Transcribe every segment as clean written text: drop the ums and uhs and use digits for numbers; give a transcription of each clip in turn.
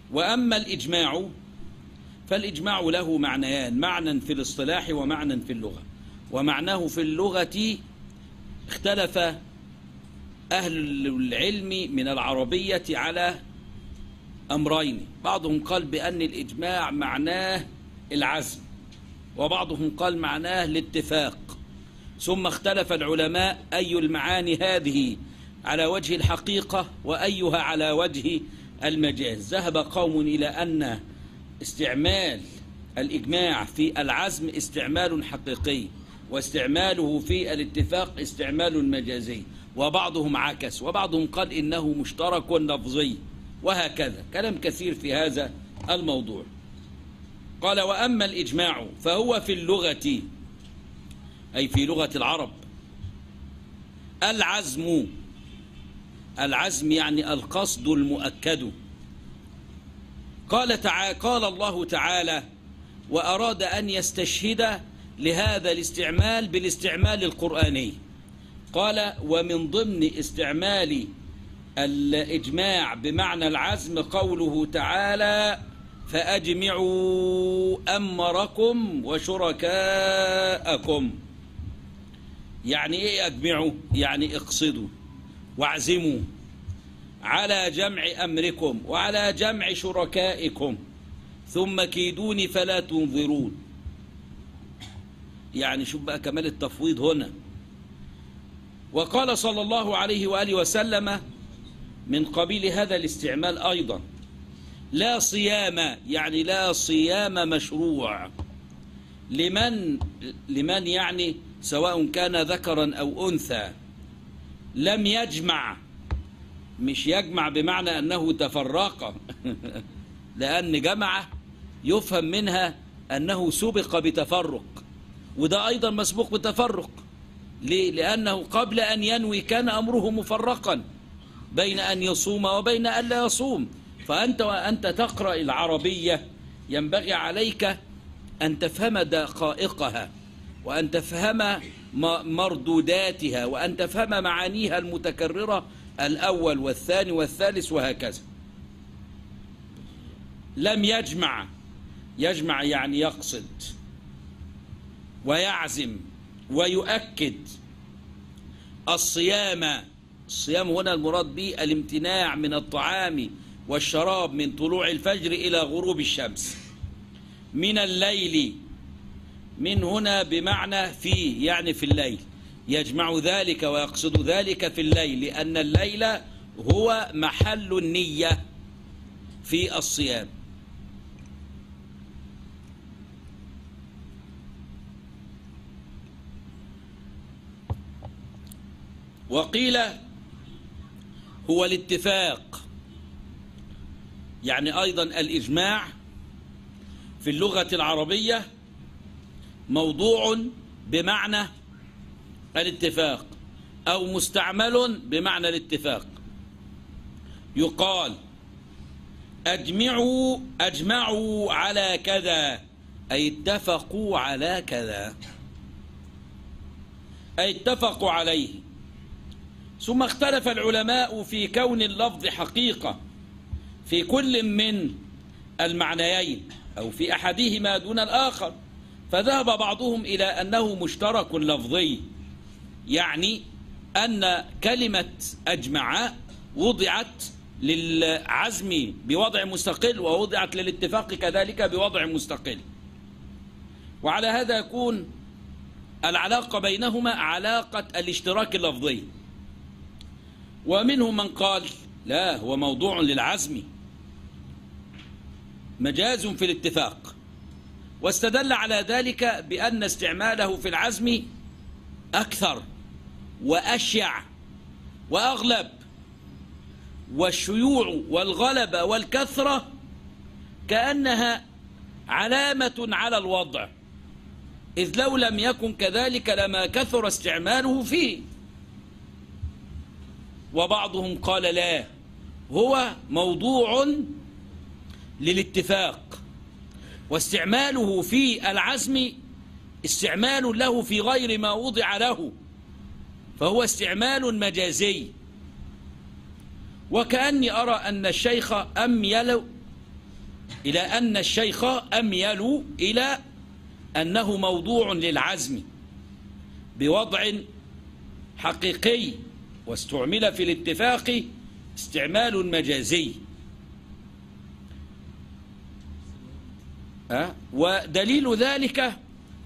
وأما الإجماع فالإجماع له معنيان، معنى في الاصطلاح ومعنى في اللغة. ومعناه في اللغة اختلف أهل العلم من العربية على أمرين، بعضهم قال بأن الإجماع معناه العزم، وبعضهم قال معناه الاتفاق. ثم اختلف العلماء أي المعاني هذه على وجه الحقيقة وأيها على وجه المجاز. ذهب قوم إلى أن استعمال الإجماع في العزم استعمال حقيقي، واستعماله في الاتفاق استعمال مجازي، وبعضهم عكس، وبعضهم قال إنه مشترك لفظي، وهكذا كلام كثير في هذا الموضوع. قال وأما الإجماع فهو في اللغة، أي في لغة العرب، العزم. العزم يعني القصد المؤكد. قال الله تعالى وأراد أن يستشهد لهذا الاستعمال بالاستعمال القرآني. قال ومن ضمن استعمال الإجماع بمعنى العزم قوله تعالى فأجمعوا أمركم وشركاءكم. يعني إيه أجمعوا؟ يعني اقصدوا واعزموا على جمع أمركم وعلى جمع شركائكم ثم كيدوني فلا تنظرون. يعني شوف بقى كمال التفويض هنا. وقال صلى الله عليه وآله وسلم من قبيل هذا الاستعمال أيضا لا صيام، يعني لا صيام مشروع لمن يعني سواء كان ذكرا أو أنثى لم يجمع. مش يجمع بمعنى أنه تفرق لأن جمع يفهم منها أنه سبق بتفرق، وده أيضا مسبوق بتفرق. ليه؟ لأنه قبل أن ينوي كان أمره مفرقا بين أن يصوم وبين أن لا يصوم. فأنت وأنت تقرأ العربية ينبغي عليك أن تفهم دقائقها، وأن تفهم مردوداتها، وأن تفهم معانيها المتكررة الأول والثاني والثالث وهكذا. لم يجمع، يجمع يعني يقصد ويعزم ويؤكد. الصيام هنا المراد به الامتناع من الطعام والشراب من طلوع الفجر إلى غروب الشمس. من الليل، من هنا بمعنى فيه، يعني في الليل، يجمع ذلك ويقصد ذلك في الليل، لأن الليل هو محل النية في الصيام. وقيل هو الاتفاق، يعني أيضا الإجماع في اللغة العربية موضوع بمعنى الاتفاق أو مستعمل بمعنى الاتفاق. يقال أجمعوا على كذا، أي اتفقوا على كذا، أي اتفقوا عليه. ثم اختلف العلماء في كون اللفظ حقيقة في كل من المعنيين أو في أحدهما دون الآخر، فذهب بعضهم إلى أنه مشترك لفظي، يعني أن كلمة أجمع وضعت للعزم بوضع مستقل، ووضعت للاتفاق كذلك بوضع مستقل. وعلى هذا يكون العلاقة بينهما علاقة الاشتراك اللفظي. ومنهم من قال لا، هو موضوع للعزم مجاز في الاتفاق، واستدل على ذلك بأن استعماله في العزم أكثر وأشيع وأغلب، والشيوع والغلبة والكثرة كأنها علامة على الوضع، إذ لو لم يكن كذلك لما كثر استعماله فيه. وبعضهم قال لا، هو موضوع للاتفاق، واستعماله في العزم استعمال له في غير ما وضع له، فهو استعمال مجازي. وكأني أرى أن الشيخ أميل إلى أن الشيخ أميل إلى أنه موضوع للعزم بوضع حقيقي، واستعمل في الاتفاق استعمال مجازي. ودليل ذلك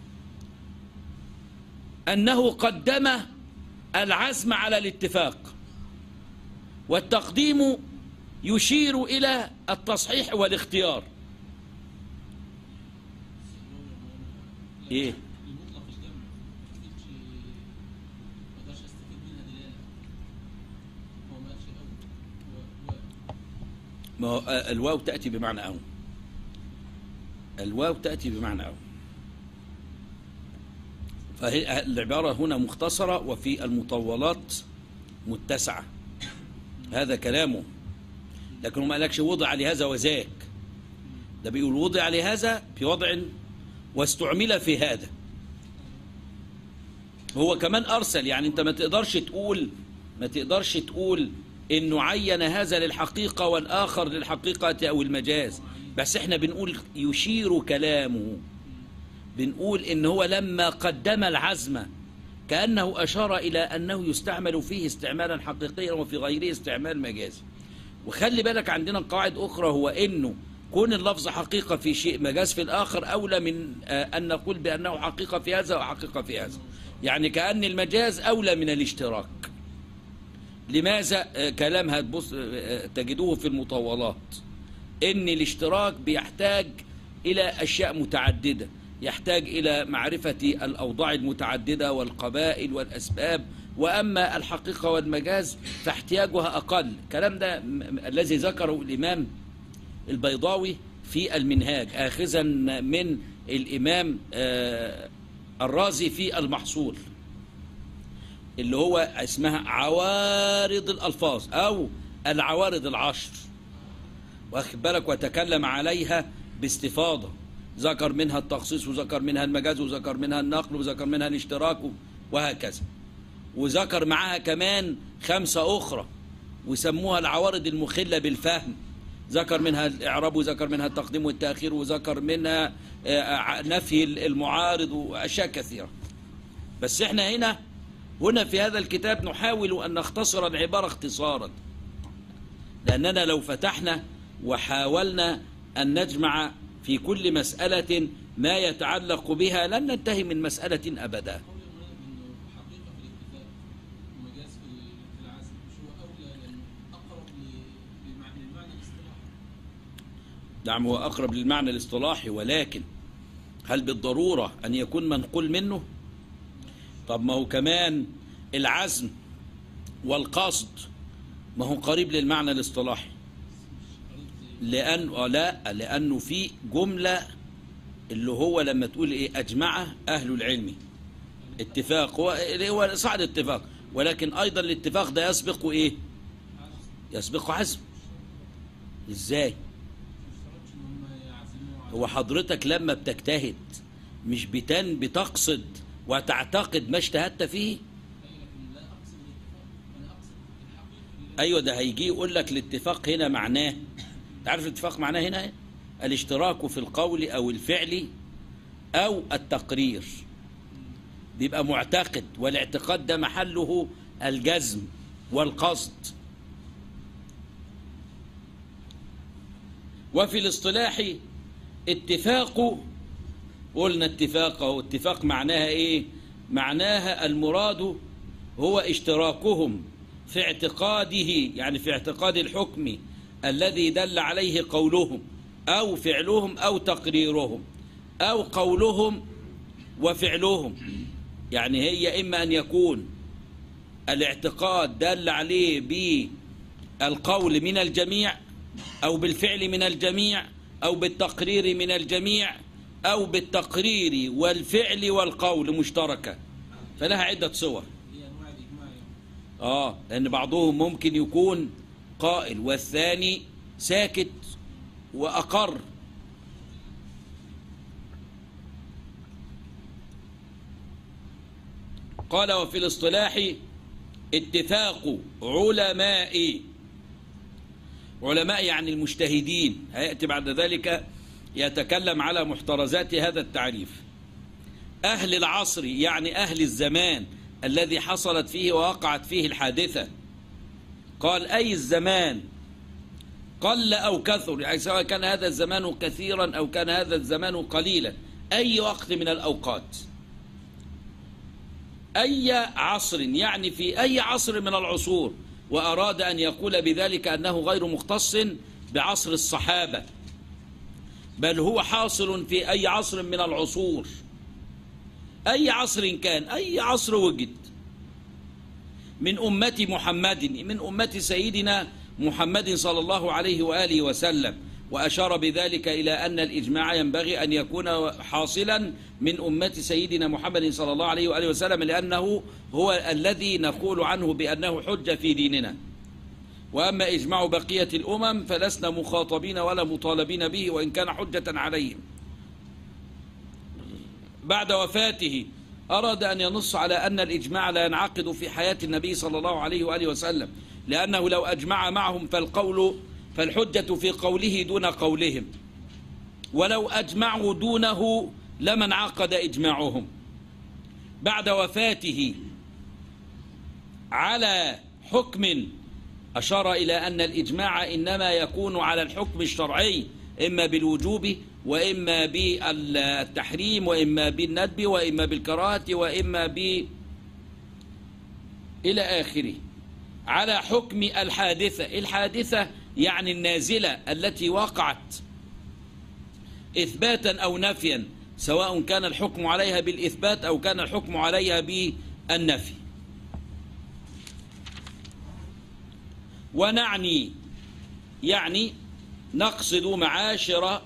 أنه قدم العزم على الاتفاق، والتقديم يشير إلى التصحيح والاختيار. إيه؟ ما الواو تأتي بمعنى أو، الواو تأتي بمعنى أو، فالعبارة هنا مختصرة وفي المطولات متسعة، هذا كلامه. لكن ما قالكش وضع لهذا وذاك، ده بيقول وضع لهذا في وضع واستعمل في هذا. هو كمان أرسل، يعني أنت ما تقدرش تقول إنه عين هذا للحقيقة والآخر للحقيقة أو المجاز، بس إحنا بنقول يشير كلامه، بنقول إن هو لما قدم العزم كأنه أشار إلى أنه يستعمل فيه استعمالا حقيقيا وفي غيره استعمال مجازي. وخلي بالك عندنا قواعد أخرى، هو إنه كون اللفظ حقيقة في شيء مجاز في الآخر أولى من أن نقول بأنه حقيقة في هذا وحقيقة في هذا. يعني كأن المجاز أولى من الاشتراك. لماذا؟ كلام هتبص تجدوه في المطولات، إن الاشتراك بيحتاج إلى أشياء متعددة، يحتاج إلى معرفة الأوضاع المتعددة والقبائل والأسباب، وأما الحقيقة والمجاز فاحتياجها أقل. الكلام ده الذي ذكره الإمام البيضاوي في المنهاج آخذا من الإمام الرازي في المحصول، اللي هو اسمها عوارض الألفاظ أو العوارض العشر، واخد بالك، وتكلم عليها باستفاضة، ذكر منها التخصيص وذكر منها المجاز وذكر منها النقل وذكر منها الاشتراك وهكذا، وذكر معها كمان 5 أخرى وسموها العوارض المخلة بالفهم، ذكر منها الإعراب وذكر منها التقديم والتأخير وذكر منها نفي المعارض وأشياء كثيرة. بس احنا هنا في هذا الكتاب نحاول أن نختصر العبارة اختصارا، لأننا لو فتحنا وحاولنا أن نجمع في كل مسألة ما يتعلق بها لن ننتهي من مسألة أبدا. نعم، هو أقرب للمعنى الاصطلاحي، ولكن هل بالضرورة أن يكون منقول منه؟ طب ما هو كمان العزم والقصد ما هو قريب للمعنى الاصطلاحي، لأنه في جملة اللي هو لما تقول إيه أجمع أهل العلم، اتفاق هو صعد اتفاق، ولكن أيضا الاتفاق ده يسبق إيه؟ يسبق عزم. إزاي؟ هو حضرتك لما بتجتهد مش بتقصد وتعتقد ما اجتهدت فيه؟ أيوة، ده هيجي يقول لك الاتفاق هنا معناه، تعرف الاتفاق معناه هنا الاشتراك في القول أو الفعل أو التقرير، بيبقى معتقد، والاعتقاد ده محله الجزم والقصد. وفي الاصطلاح اتفاق، قلنا اتفاق معناها ايه؟ معناها المراد هو اشتراكهم في اعتقاده، يعني في اعتقاد الحكم الذي دل عليه قولهم أو فعلهم أو تقريرهم أو قولهم وفعلهم. يعني هي إما أن يكون الاعتقاد دل عليه بالقول من الجميع أو بالفعل من الجميع أو بالتقرير من الجميع أو بالتقرير والفعل والقول مشتركة، فلها عدة صور. لأن بعضهم ممكن يكون قائل والثاني ساكت وأقر. قال وفي الاصطلاح اتفاق علماء علماء يعني المجتهدين، هيأتي بعد ذلك يتكلم على محترزات هذا التعريف. أهل العصر يعني أهل الزمان الذي حصلت فيه ووقعت فيه الحادثة. قال أي الزمان قل أو كثر، يعني سواء كان هذا الزمان كثيرا أو كان هذا الزمان قليلا، أي وقت من الأوقات. أي عصر يعني في أي عصر من العصور، وأراد أن يقول بذلك أنه غير مختص بعصر الصحابة، بل هو حاصل في أي عصر من العصور، أي عصر كان، أي عصر وجد من أمة محمد، من أمة سيدنا محمد صلى الله عليه وآله وسلم. وأشار بذلك إلى أن الإجماع ينبغي أن يكون حاصلا من أمة سيدنا محمد صلى الله عليه وآله وسلم، لأنه هو الذي نقول عنه بأنه حجة في ديننا. وأما إجماع بقية الأمم فلسنا مخاطبين ولا مطالبين به، وإن كان حجة عليهم. بعد وفاته أراد أن ينص على أن الإجماع لا ينعقد في حياة النبي صلى الله عليه وآله وسلم، لأنه لو أجمع معهم فالحجة في قوله دون قولهم، ولو أجمعوا دونه لما انعقد إجماعهم. بعد وفاته على حكم أشار إلى أن الإجماع إنما يكون على الحكم الشرعي، إما بالوجوب وإما بالتحريم وإما بالندب وإما بالكراهة وإما إلى آخره، على حكم الحادثة. الحادثة يعني النازلة التي وقعت إثباتا أو نفيا، سواء كان الحكم عليها بالإثبات أو كان الحكم عليها بالنفي. ونعني يعني نقصد معاشر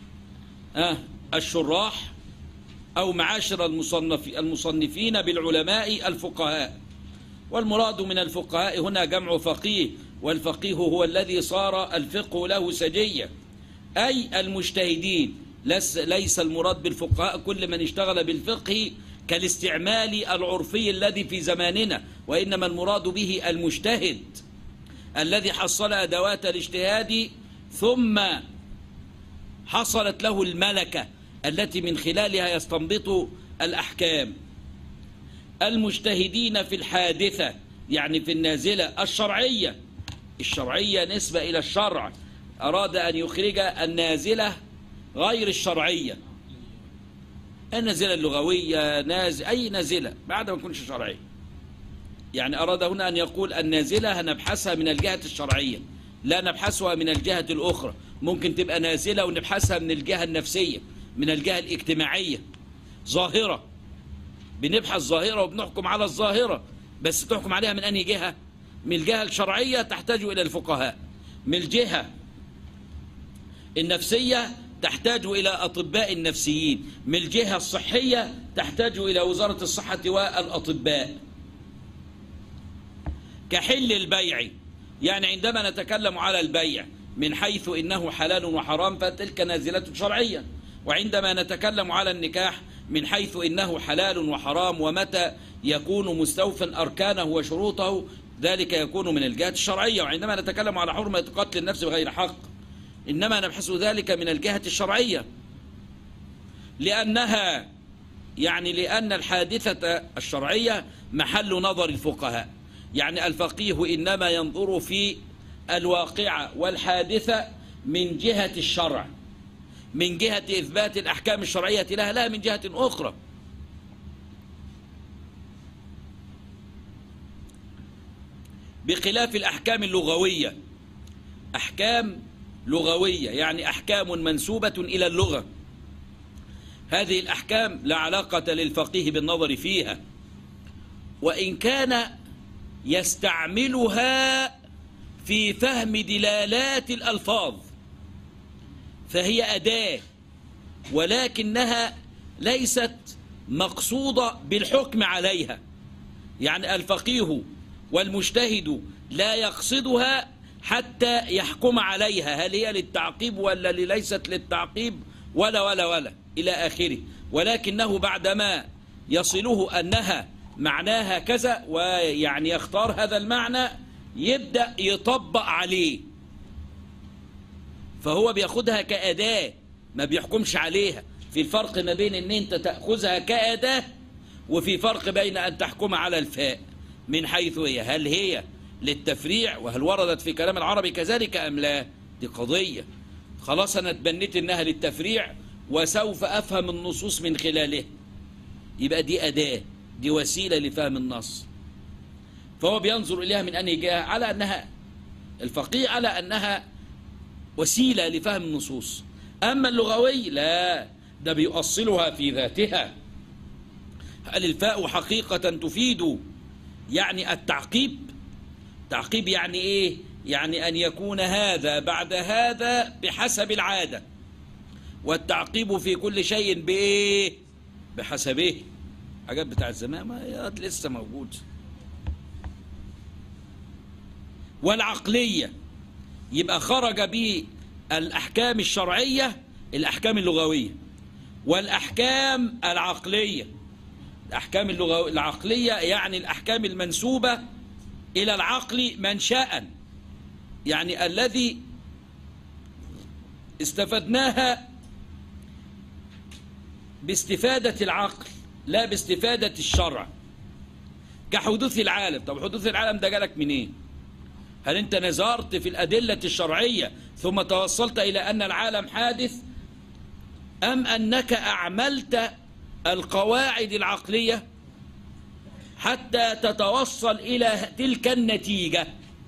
الشراح أو معاشر المصنفين بالعلماء الفقهاء. والمراد من الفقهاء هنا جمع فقيه، والفقيه هو الذي صار الفقه له سجية، أي المجتهدين. ليس المراد بالفقهاء كل من اشتغل بالفقه كالاستعمال العرفي الذي في زماننا، وإنما المراد به المجتهد الذي حصل أدوات الاجتهاد ثم حصلت له الملكة التي من خلالها يستنبط الأحكام. المجتهدين في الحادثة يعني في النازلة الشرعية. الشرعية نسبة إلى الشرع، أراد أن يخرج النازلة غير الشرعية، النازلة اللغوية، أي نازلة بعد ما تكونش شرعية. يعني أراد هنا أن يقول النازلة هنبحثها من الجهة الشرعية، لا نبحثها من الجهة الأخرى. ممكن تبقى نازلة ونبحثها من الجهة النفسية، من الجهة الاجتماعية، ظاهرة، بنبحث ظاهرة وبنحكم على الظاهرة، بس تحكم عليها من أي جهة؟ من الجهة الشرعية تحتاج إلى الفقهاء، من الجهة النفسية تحتاج إلى أطباء النفسيين، من الجهة الصحية تحتاج إلى وزارة الصحة والأطباء. كحل البيع، يعني عندما نتكلم على البيع من حيث إنه حلال وحرام فتلك نازلة شرعية، وعندما نتكلم على النكاح من حيث إنه حلال وحرام ومتى يكون مستوفا أركانه وشروطه ذلك يكون من الجهة الشرعية. وعندما نتكلم على حرمة قتل النفس بغير حق إنما نبحث ذلك من الجهة الشرعية، لأن الحادثة الشرعية محل نظر الفقهاء. يعني الفقيه إنما ينظر في الواقعة والحادثة من جهة الشرع، من جهة إثبات الأحكام الشرعية لها، لا من جهة أخرى. بخلاف الأحكام اللغوية. أحكام لغوية يعني أحكام منسوبة إلى اللغة، هذه الأحكام لا علاقة للفقيه بالنظر فيها، وإن كان يستعملها في فهم دلالات الألفاظ فهي أداة، ولكنها ليست مقصودة بالحكم عليها. يعني الفقيه والمجتهد لا يقصدها حتى يحكم عليها، هل هي للتعقيب ولا ليست للتعقيب ولا إلى آخره، ولكنه بعدما يصله أنها معناها كذا ويعني يختار هذا المعنى يبدأ يطبق عليه، فهو بياخدها كأداة، ما بيحكمش عليها. في الفرق ما بين ان انت تأخذها كأداة، وفي فرق بين ان تحكم على الفاء من حيث هي، هل هي للتفريع وهل وردت في كلام العربي كذلك ام لا. دي قضية خلاص انا اتبنيت انها للتفريع وسوف افهم النصوص من خلاله، يبقى دي أداة، دي وسيلة لفهم النص. فهو بينظر إليها من أنهي جهة؟ على أنها الفقيه على أنها وسيلة لفهم النصوص. أما اللغوي لا، ده بيؤصلها في ذاتها. هل الفاء حقيقة تفيد يعني التعقيب؟ تعقيب يعني إيه؟ يعني أن يكون هذا بعد هذا بحسب العادة، والتعقيب في كل شيء بإيه؟ بحسبه. حاجات بتاع الزمان ما لسه موجود. والعقلية يبقى خرج به الأحكام الشرعية، الأحكام اللغوية، والأحكام العقلية. الأحكام العقلية يعني الأحكام المنسوبة إلى العقل منشأ، يعني الذي استفدناها باستفادة العقل لا باستفادة الشرع. كحدوث العالم. طب حدوث العالم ده جالك منين؟ هل انت نظرت في الأدلة الشرعية ثم توصلت إلى أن العالم حادث، أم أنك أعملت القواعد العقلية حتى تتوصل إلى تلك النتيجة؟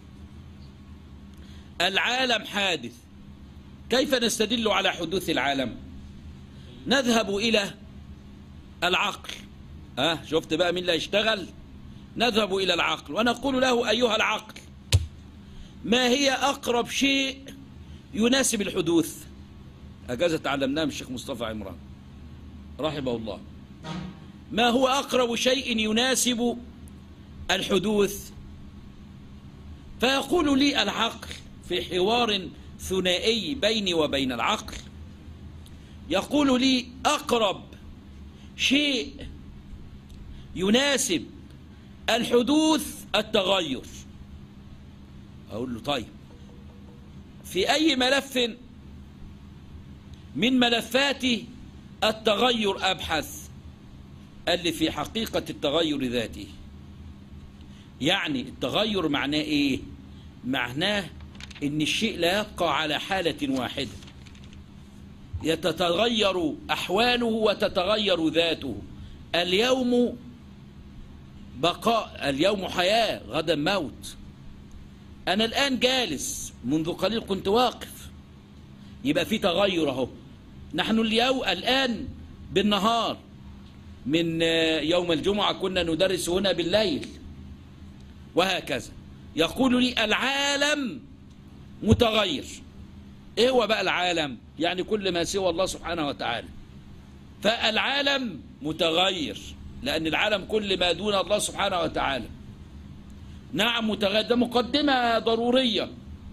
العالم حادث، كيف نستدل على حدوث العالم؟ نذهب إلى العقل. شفت بقى مين اللي هيشتغل؟ نذهب إلى العقل ونقول له أيها العقل، ما هي أقرب شيء يناسب الحدوث؟ أجازة تعلمناه من الشيخ مصطفى عمران رحمه الله. ما هو أقرب شيء يناسب الحدوث؟ فيقول لي العقل في حوار ثنائي بيني وبين العقل، يقول لي أقرب شيء يناسب الحدوث التغير. أقول له طيب في أي ملف من ملفات التغير أبحث؟ قال لي في حقيقة التغير ذاته. يعني التغير معناه إيه؟ معناه إن الشيء لا يبقى على حالة واحدة، يتتغير أحواله وتتغير ذاته. اليوم بقاء، اليوم حياة، غدا موت. أنا الآن جالس، منذ قليل كنت واقف، يبقى في تغير أهو. نحن الآن بالنهار، من يوم الجمعة كنا ندرس هنا بالليل، وهكذا. يقول لي العالم متغير. إيه هو بقى العالم؟ يعني كل ما سوى الله سبحانه وتعالى. فالعالم متغير لأن العالم كل ما دون الله سبحانه وتعالى. نعم متغير، ده مقدمة ضرورية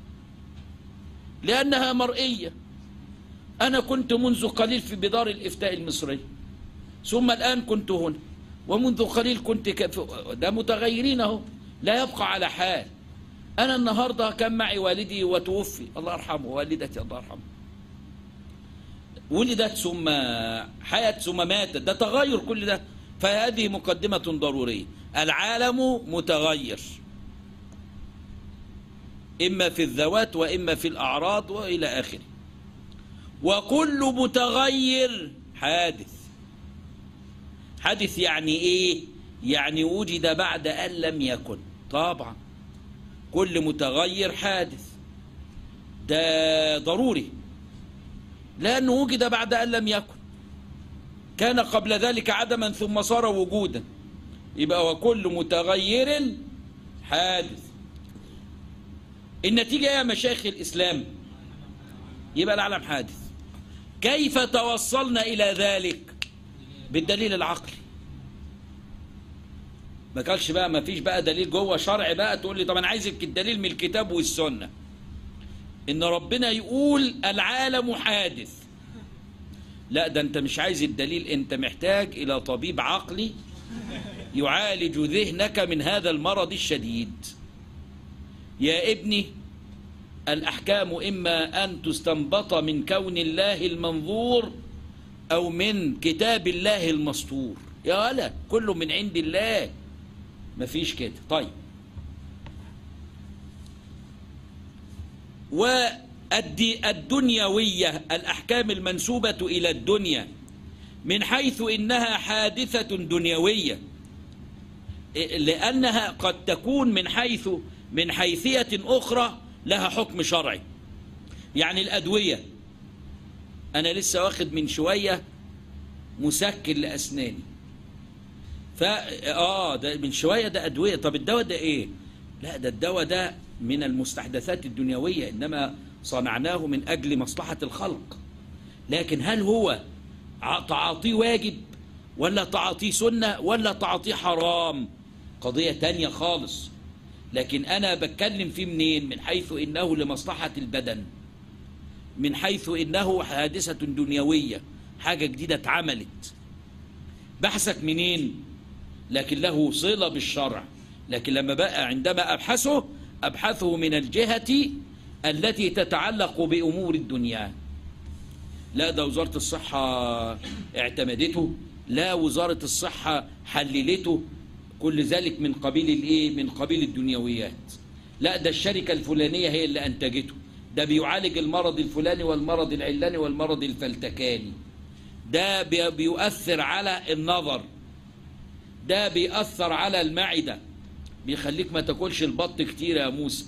لأنها مرئية. أنا كنت منذ قليل في بدار الإفتاء المصري، ثم الآن كنت هنا، ومنذ قليل كنت ده متغيرين اهو، لا يبقى على حال. أنا النهاردة كان معي والدي وتوفي، الله يرحمه، والدتي الله يرحمه، ولدت ثم حيت ثم ماتت، ده تغير كل ده. فهذه مقدمة ضرورية. العالم متغير، إما في الذوات وإما في الأعراض وإلى آخره. وكل متغير حادث. حادث يعني إيه؟ يعني وجد بعد أن لم يكن. طبعا كل متغير حادث، ده ضروري، لأنه وجد بعد أن لم يكن، كان قبل ذلك عدما ثم صار وجودا. يبقى وكل متغير حادث. النتيجة يا مشايخ الإسلام يبقى العالم حادث. كيف توصلنا إلى ذلك؟ بالدليل العقلي. ما قالش بقى، ما فيش بقى دليل جوه شرع بقى تقول لي طب أنا عايزك الدليل من الكتاب والسنة. إن ربنا يقول العالم حادث، لا ده أنت مش عايز الدليل، أنت محتاج إلى طبيب عقلي يعالج ذهنك من هذا المرض الشديد. يا ابني الأحكام إما أن تستنبط من كون الله المنظور أو من كتاب الله المسطور. يا ولا كله من عند الله، مفيش كده. طيب، والدنيوية الأحكام المنسوبة إلى الدنيا من حيث إنها حادثة دنيوية، لأنها قد تكون من حيثية أخرى لها حكم شرعي. يعني الأدوية، أنا لسه واخد من شوية مسكن لأسناني، ده من شوية ده أدوية. طب الدواء ده إيه؟ لا، ده الدواء ده من المستحدثات الدنيوية، إنما صنعناه من أجل مصلحة الخلق. لكن هل هو تعاطيه واجب ولا تعاطيه سنة ولا تعاطيه حرام؟ قضية تانية خالص. لكن أنا بتكلم فيه منين؟ من حيث إنه لمصلحة البدن، من حيث إنه حادثة دنيوية، حاجة جديدة اتعملت. بحثك منين؟ لكن له صلة بالشرع. لكن لما بقى عندما أبحثه من الجهة التي تتعلق بأمور الدنيا. لا ده وزارة الصحة اعتمدته، لا وزارة الصحة حللته، كل ذلك من قبيل الايه؟ من قبيل الدنيويات. لا ده الشركة الفلانية هي اللي أنتجته، ده بيعالج المرض الفلاني والمرض العلاني والمرض الفلتكاني، ده بيؤثر على النظر، ده بيأثر على المعدة، بيخليك ما تاكلش البط كتير يا موسى.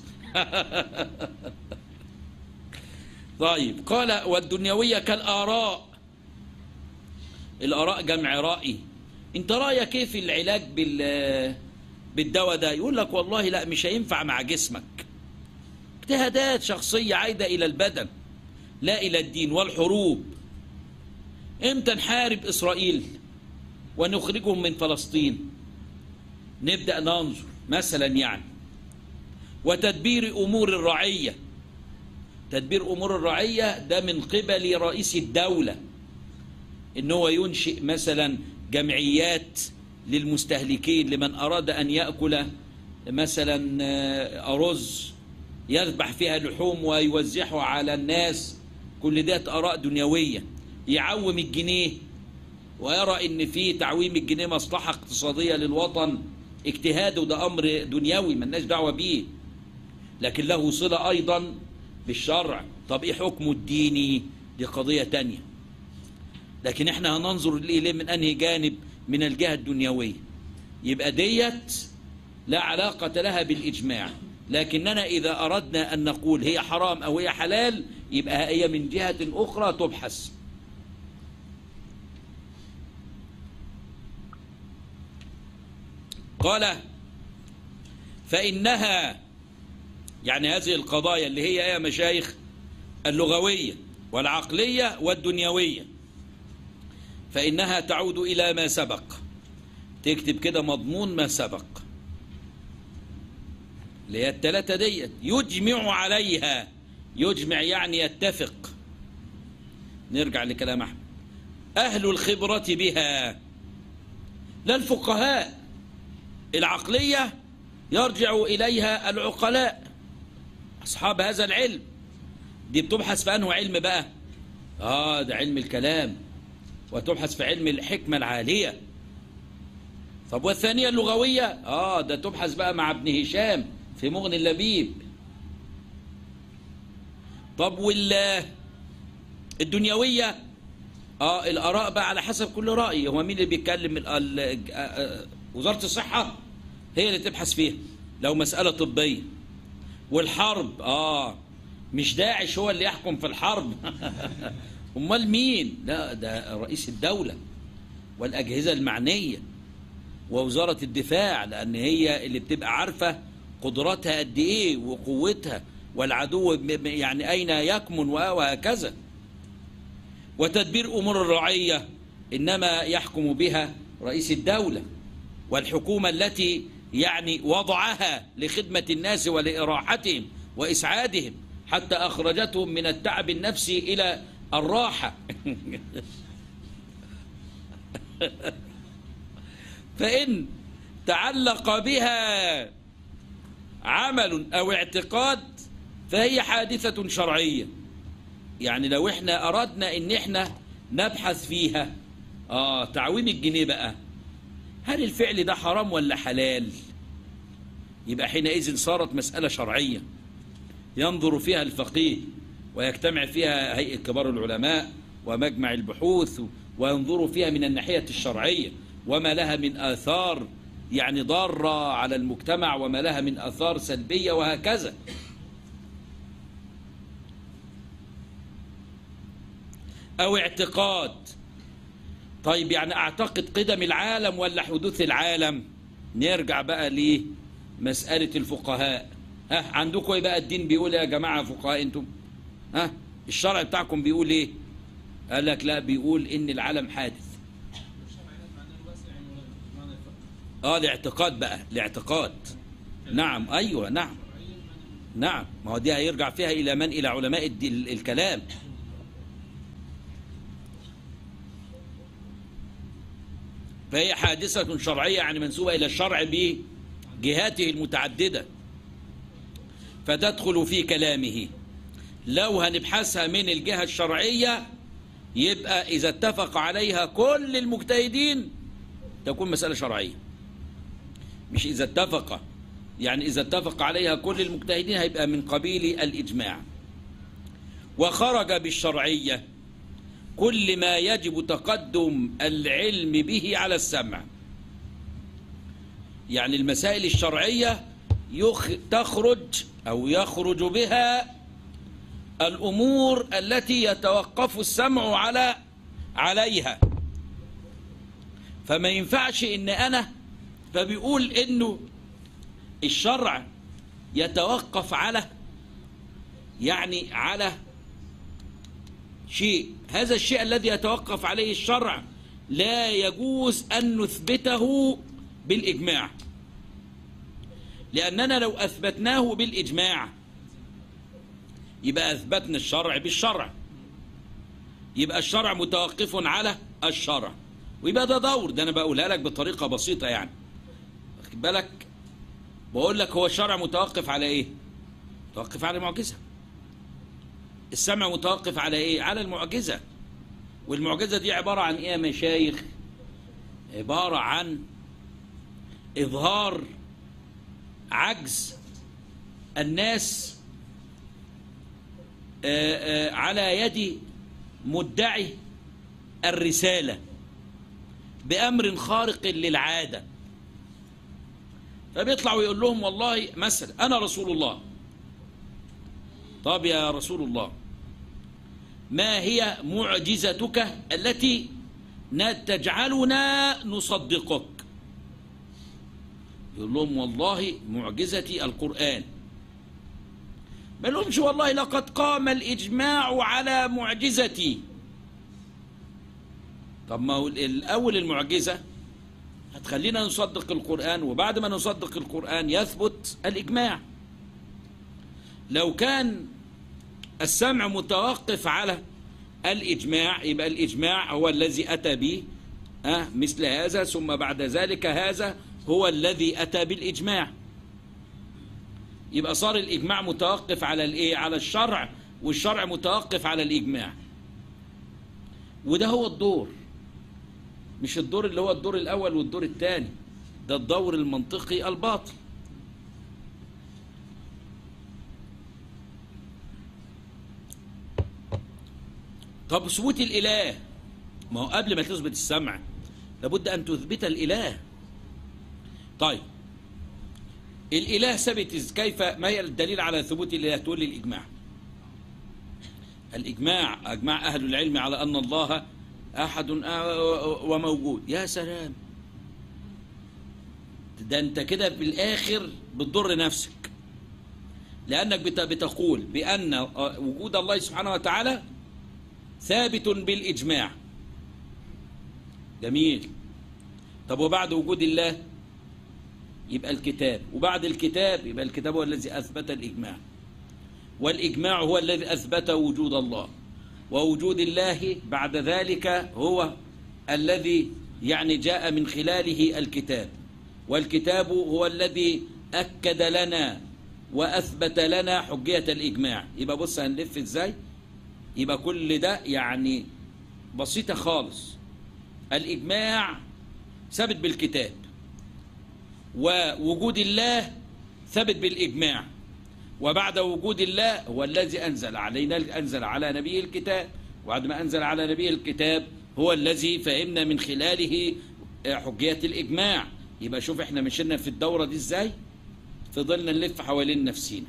طيب، قال والدنيوية كالآراء. الآراء جمع رأي. انت رأيك ايه في العلاج بالدواء ده؟ يقول لك والله لا مش هينفع مع جسمك. اجتهادات شخصية عايدة إلى البدن لا إلى الدين. والحروب، امتى نحارب إسرائيل ونخرجهم من فلسطين؟ نبدأ ننظر مثلا يعني. وتدبير أمور الرعية، تدبير أمور الرعية ده من قبل رئيس الدولة، إن هو ينشئ مثلا جمعيات للمستهلكين، لمن أراد أن يأكل مثلا أرز يذبح فيها لحوم ويوزعها على الناس. كل ده آراء دنيوية. يعوم الجنيه ويرى إن في تعويم الجنيه مصلحة اقتصادية للوطن، اجتهاده ده أمر دنيوي ملناش دعوة بيه، لكن له صلة أيضا بالشرع. طب إيه حكمه الديني؟ دي قضية تانية. لكن إحنا هننظر إليه من أنهي جانب؟ من الجهة الدنيوية. يبقى ديت لا علاقة لها بالإجماع. لكننا إذا أردنا أن نقول هي حرام أو هي حلال، يبقى هي من جهة أخرى تبحث. قال فإنها، يعني هذه القضايا اللي هي يا مشايخ اللغوية والعقلية والدنيوية، فإنها تعود إلى ما سبق. تكتب كده مضمون ما سبق، اللي هي الثلاثة ديت. يجمع عليها، يجمع يعني يتفق. نرجع لكلام أحمد. أهل الخبرة بها، لا الفقهاء. العقلية يرجع إليها العقلاء أصحاب هذا العلم. دي بتبحث في أنه علم بقى؟ ده علم الكلام، وتبحث في علم الحكمة العالية. طب والثانية اللغوية؟ ده تبحث بقى مع ابن هشام في مغني اللبيب. طب الدنيوية؟ الآراء بقى على حسب كل رأي. هو مين اللي بيتكلم؟ وزارة الصحة هي اللي تبحث فيها لو مسألة طبية. والحرب مش داعش هو اللي يحكم في الحرب. امال مين؟ لا ده رئيس الدولة والأجهزة المعنية ووزارة الدفاع، لأن هي اللي بتبقى عارفة قدراتها قد ايه وقوتها، والعدو يعني أين يكمن وهكذا. وتدبير أمور الرعية إنما يحكم بها رئيس الدولة والحكومة التي يعني وضعها لخدمة الناس ولإراحتهم وإسعادهم، حتى أخرجتهم من التعب النفسي إلى الراحة. فإن تعلق بها عمل أو اعتقاد فهي حادثة شرعية. يعني لو احنا أردنا ان احنا نبحث فيها تعويم الجنيه بقى، هل الفعل ده حرام ولا حلال؟ يبقى حينئذ صارت مسألة شرعية ينظر فيها الفقيه ويجتمع فيها هيئة كبار العلماء ومجمع البحوث، وينظر فيها من الناحية الشرعية وما لها من آثار يعني ضارة على المجتمع وما لها من آثار سلبية وهكذا. أو اعتقاد. طيب يعني أعتقد قدم العالم ولا حدوث العالم؟ نرجع بقى لمسألة الفقهاء. عندكم ايه بقى الدين بيقول يا جماعة فقهاء انتم؟ الشرع بتاعكم بيقول ايه؟ قال لك لا، بيقول ان العالم حادث. الاعتقاد بقى، الاعتقاد. نعم ايوه نعم نعم، ما هو دي هيرجع فيها الى من؟ الى علماء الكلام. فهي حادثة شرعية يعني منسوبة إلى الشرع بجهاته المتعددة، فتدخل في كلامه. لو هنبحثها من الجهة الشرعية يبقى إذا اتفق عليها كل المجتهدين تكون مسألة شرعية، مش إذا اتفق. يعني إذا اتفق عليها كل المجتهدين هيبقى من قبيل الإجماع. وخرج بالشرعية كل ما يجب تقدم العلم به على السمع. يعني المسائل الشرعية تخرج أو يخرج بها الأمور التي يتوقف السمع عليها. فما ينفعش إن أنا فبيقول إنه الشرع يتوقف على شيء، هذا الشيء الذي يتوقف عليه الشرع لا يجوز أن نثبته بالإجماع، لأننا لو أثبتناه بالإجماع يبقى أثبتنا الشرع بالشرع، يبقى الشرع متوقف على الشرع، ويبقى ده دور. ده أنا بقولها لك بطريقة بسيطة يعني، واخد بالك؟ بقول لك هو الشرع متوقف على إيه؟ متوقف على المعجزة. السمع متوقف على إيه؟ على المعجزة. والمعجزة دي عبارة عن إيه يا مشايخ؟ عبارة عن إظهار عجز الناس على يد مدعي الرسالة بأمر خارق للعادة، فبيطلع ويقول لهم والله مثلا أنا رسول الله. طب يا رسول الله ما هي معجزتك التي تجعلنا نصدقك؟ يقول لهم والله معجزتي القرآن. ما لهمش والله لقد قام الإجماع على معجزتي. طب ما هو الأول المعجزة هتخلينا نصدق القرآن، وبعد ما نصدق القرآن يثبت الإجماع. لو كان السمع متوقف على الإجماع يبقى الإجماع هو الذي أتى به مثل هذا، ثم بعد ذلك هذا هو الذي أتى بالإجماع. يبقى صار الإجماع متوقف على الإيه؟ على الشرع، والشرع متوقف على الإجماع. وده هو الدور، مش الدور اللي هو الدور الأول والدور الثاني، ده الدور المنطقي الباطن. طب ثبوت الإله، ما هو قبل ما تثبت السمع لابد أن تثبت الإله. طيب الإله ثبت كيف؟ ما هي الدليل على ثبوت الإله؟ تقول لي الإجماع. الإجماع أجمع أهل العلم على أن الله أحد وموجود. يا سلام، ده أنت كده بالآخر بتضر نفسك، لأنك بتقول بأن وجود الله سبحانه وتعالى ثابت بالإجماع. جميل. طب وبعد وجود الله يبقى الكتاب، وبعد الكتاب يبقى الكتاب هو الذي أثبت الإجماع، والإجماع هو الذي أثبت وجود الله، ووجود الله بعد ذلك هو الذي جاء من خلاله الكتاب، والكتاب هو الذي أكد لنا وأثبت لنا حجية الإجماع. يبقى بص هنلف إزاي. يبقى كل ده يعني بسيطة خالص. الإجماع ثابت بالكتاب، ووجود الله ثابت بالإجماع، وبعد وجود الله هو الذي أنزل علينا، أنزل على نبي الكتاب، وبعد ما أنزل على نبي الكتاب هو الذي فهمنا من خلاله حجية الإجماع. يبقى شوف احنا مشينا في الدورة دي ازاي، فضلنا نلف حوالين نفسينا.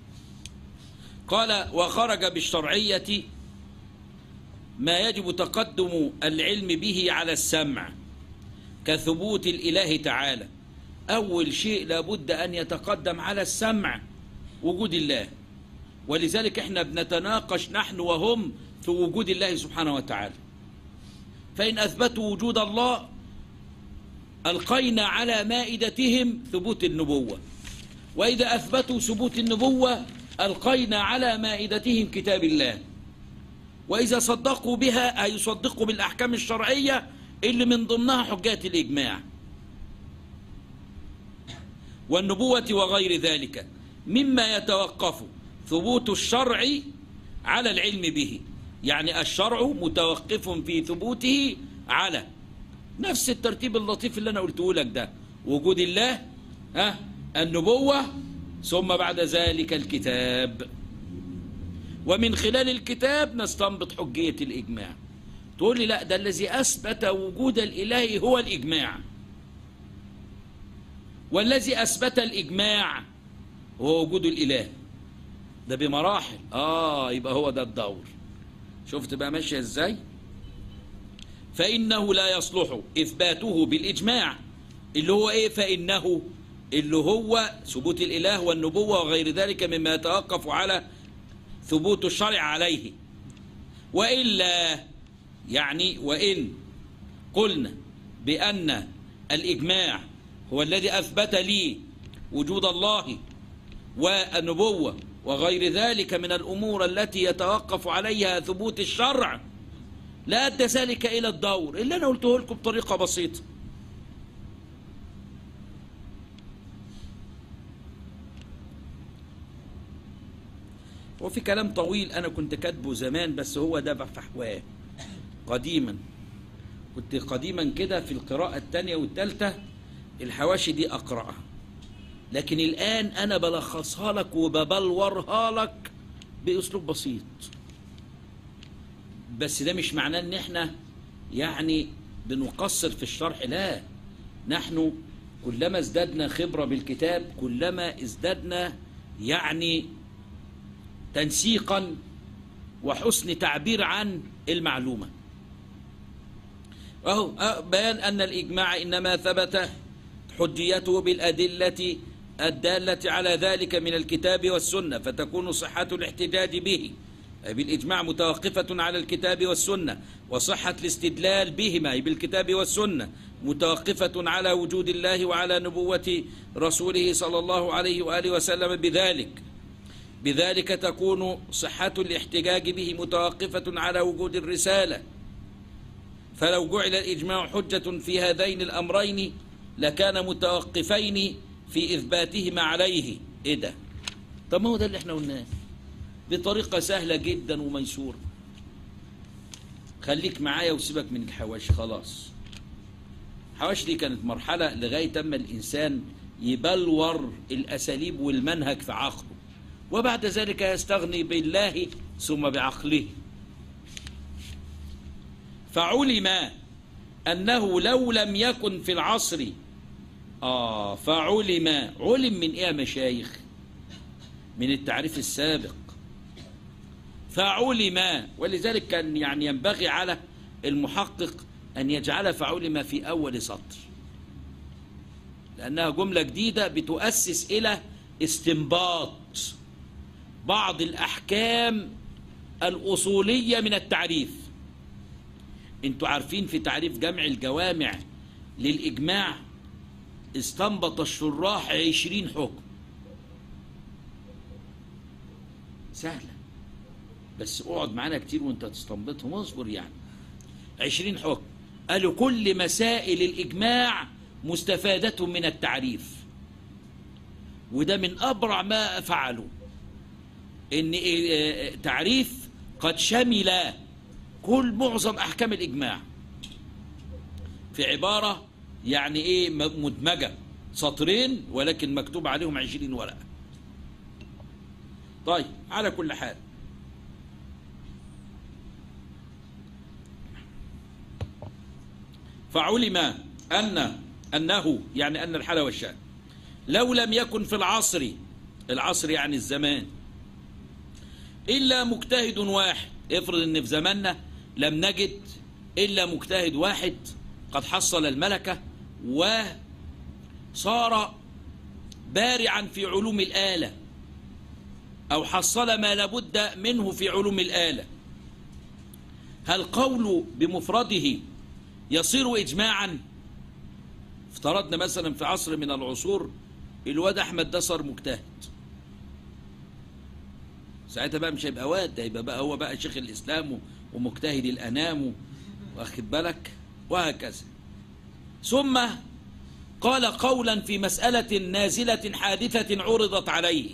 قال وخرج بالشرعية ما يجب تقدم العلم به على السمع كثبوت الإله تعالى. أول شيء لابد أن يتقدم على السمع وجود الله، ولذلك احنا بنتناقش نحن وهم في وجود الله سبحانه وتعالى. فإن أثبتوا وجود الله ألقينا على مائدتهم ثبوت النبوة، وإذا أثبتوا ثبوت النبوة ألقينا على مائدتهم كتاب الله، وإذا صدقوا بها هيصدقوا بالأحكام الشرعية اللي من ضمنها حجات الإجماع والنبوة وغير ذلك مما يتوقف ثبوت الشرع على العلم به. يعني الشرع متوقف في ثبوته على نفس الترتيب اللطيف اللي أنا قلته لك ده، وجود الله، النبوة، ثم بعد ذلك الكتاب، ومن خلال الكتاب نستنبط حجية الإجماع. تقول لي لا، ده الذي أثبت وجود الإله هو الإجماع، والذي أثبت الإجماع هو وجود الإله. ده بمراحل. يبقى هو ده الدور. شفت بقى ماشية ازاي؟ فإنه لا يصلح إثباته بالإجماع اللي هو إيه؟ فإنه اللي هو ثبوت الإله والنبوة وغير ذلك مما يتوقف على ثبوت الشرع عليه. وإلا يعني وإن قلنا بأن الإجماع هو الذي أثبت لي وجود الله والنبوة وغير ذلك من الأمور التي يتوقف عليها ثبوت الشرع، لا أدى ذلك إلى الدور اللي أنا قلته لكم بطريقة بسيطة. وفي كلام طويل أنا كنت كاتبه زمان، بس هو ده بفحواه قديما. كنت قديما كده في القراءة الثانية والثالثة الحواشي دي أقرأها، لكن الآن أنا بلخصها لك وببلورها لك بأسلوب بسيط. بس ده مش معناه ان احنا يعني بنقصر في الشرح، لا، نحن كلما ازددنا خبرة بالكتاب كلما ازددنا يعني تنسيقا وحسن تعبير عن المعلومة. وهو بيان أن الإجماع إنما ثبت حجيته بالأدلة الدالة على ذلك من الكتاب والسنة، فتكون صحة الاحتجاج به بالإجماع متوقفة على الكتاب والسنة، وصحة الاستدلال بهما بالكتاب والسنة متوقفة على وجود الله وعلى نبوة رسوله صلى الله عليه وآله وسلم بذلك تكون صحة الاحتجاج به متوقفة على وجود الرسالة. فلو جعل الإجماع حجة في هذين الأمرين لكان متوقفين في إثباتهما عليه. إيه ده؟ طب ما هو ده اللي احنا قلناه بطريقة سهلة جدا وميسورة. خليك معايا وسيبك من الحواشي خلاص. الحواشي دي كانت مرحلة لغاية أما الإنسان يبلور الأساليب والمنهج في عقله، وبعد ذلك يستغني بالله ثم بعقله. فعلم أنه لو لم يكن في العصر علم من إيه يا مشايخ؟ من التعريف السابق. فعلم، ولذلك كان يعني ينبغي على المحقق أن يجعل فعلم في أول سطر، لأنها جملة جديدة بتؤسس إلى استنباط بعض الأحكام الأصولية من التعريف. انتوا عارفين في تعريف جمع الجوامع للإجماع استنبط الشراح 20 حكم. سهلة، بس اقعد معانا كتير وانت تستنبطهم، اصبر. يعني 20 حكم قالوا كل مسائل الإجماع مستفادة من التعريف، وده من أبرع ما فعلوا، إن تعريف قد شمل معظم أحكام الإجماع في عبارة يعني إيه مدمجة، سطرين ولكن مكتوب عليهم 20 ورقة. طيب على كل حال، فعلم أنه يعني أن الحال والشأن لو لم يكن في العصر يعني الزمان إلا مجتهد واحد. افرض أن في زماننا لم نجد إلا مجتهد واحد قد حصل الملكة وصار بارعا في علوم الآلة، أو حصل ما لابد منه في علوم الآلة. هل قول بمفرده يصير إجماعا؟ افترضنا مثلا في عصر من العصور الواد أحمد ده صار مجتهد، ساعتها بقى مش هيبقى واد، ده هيبقى بقى هو بقى شيخ الإسلام ومجتهد الأنام، واخد بالك، وهكذا. ثم قال قولا في مسألة نازلة حادثة عرضت عليه،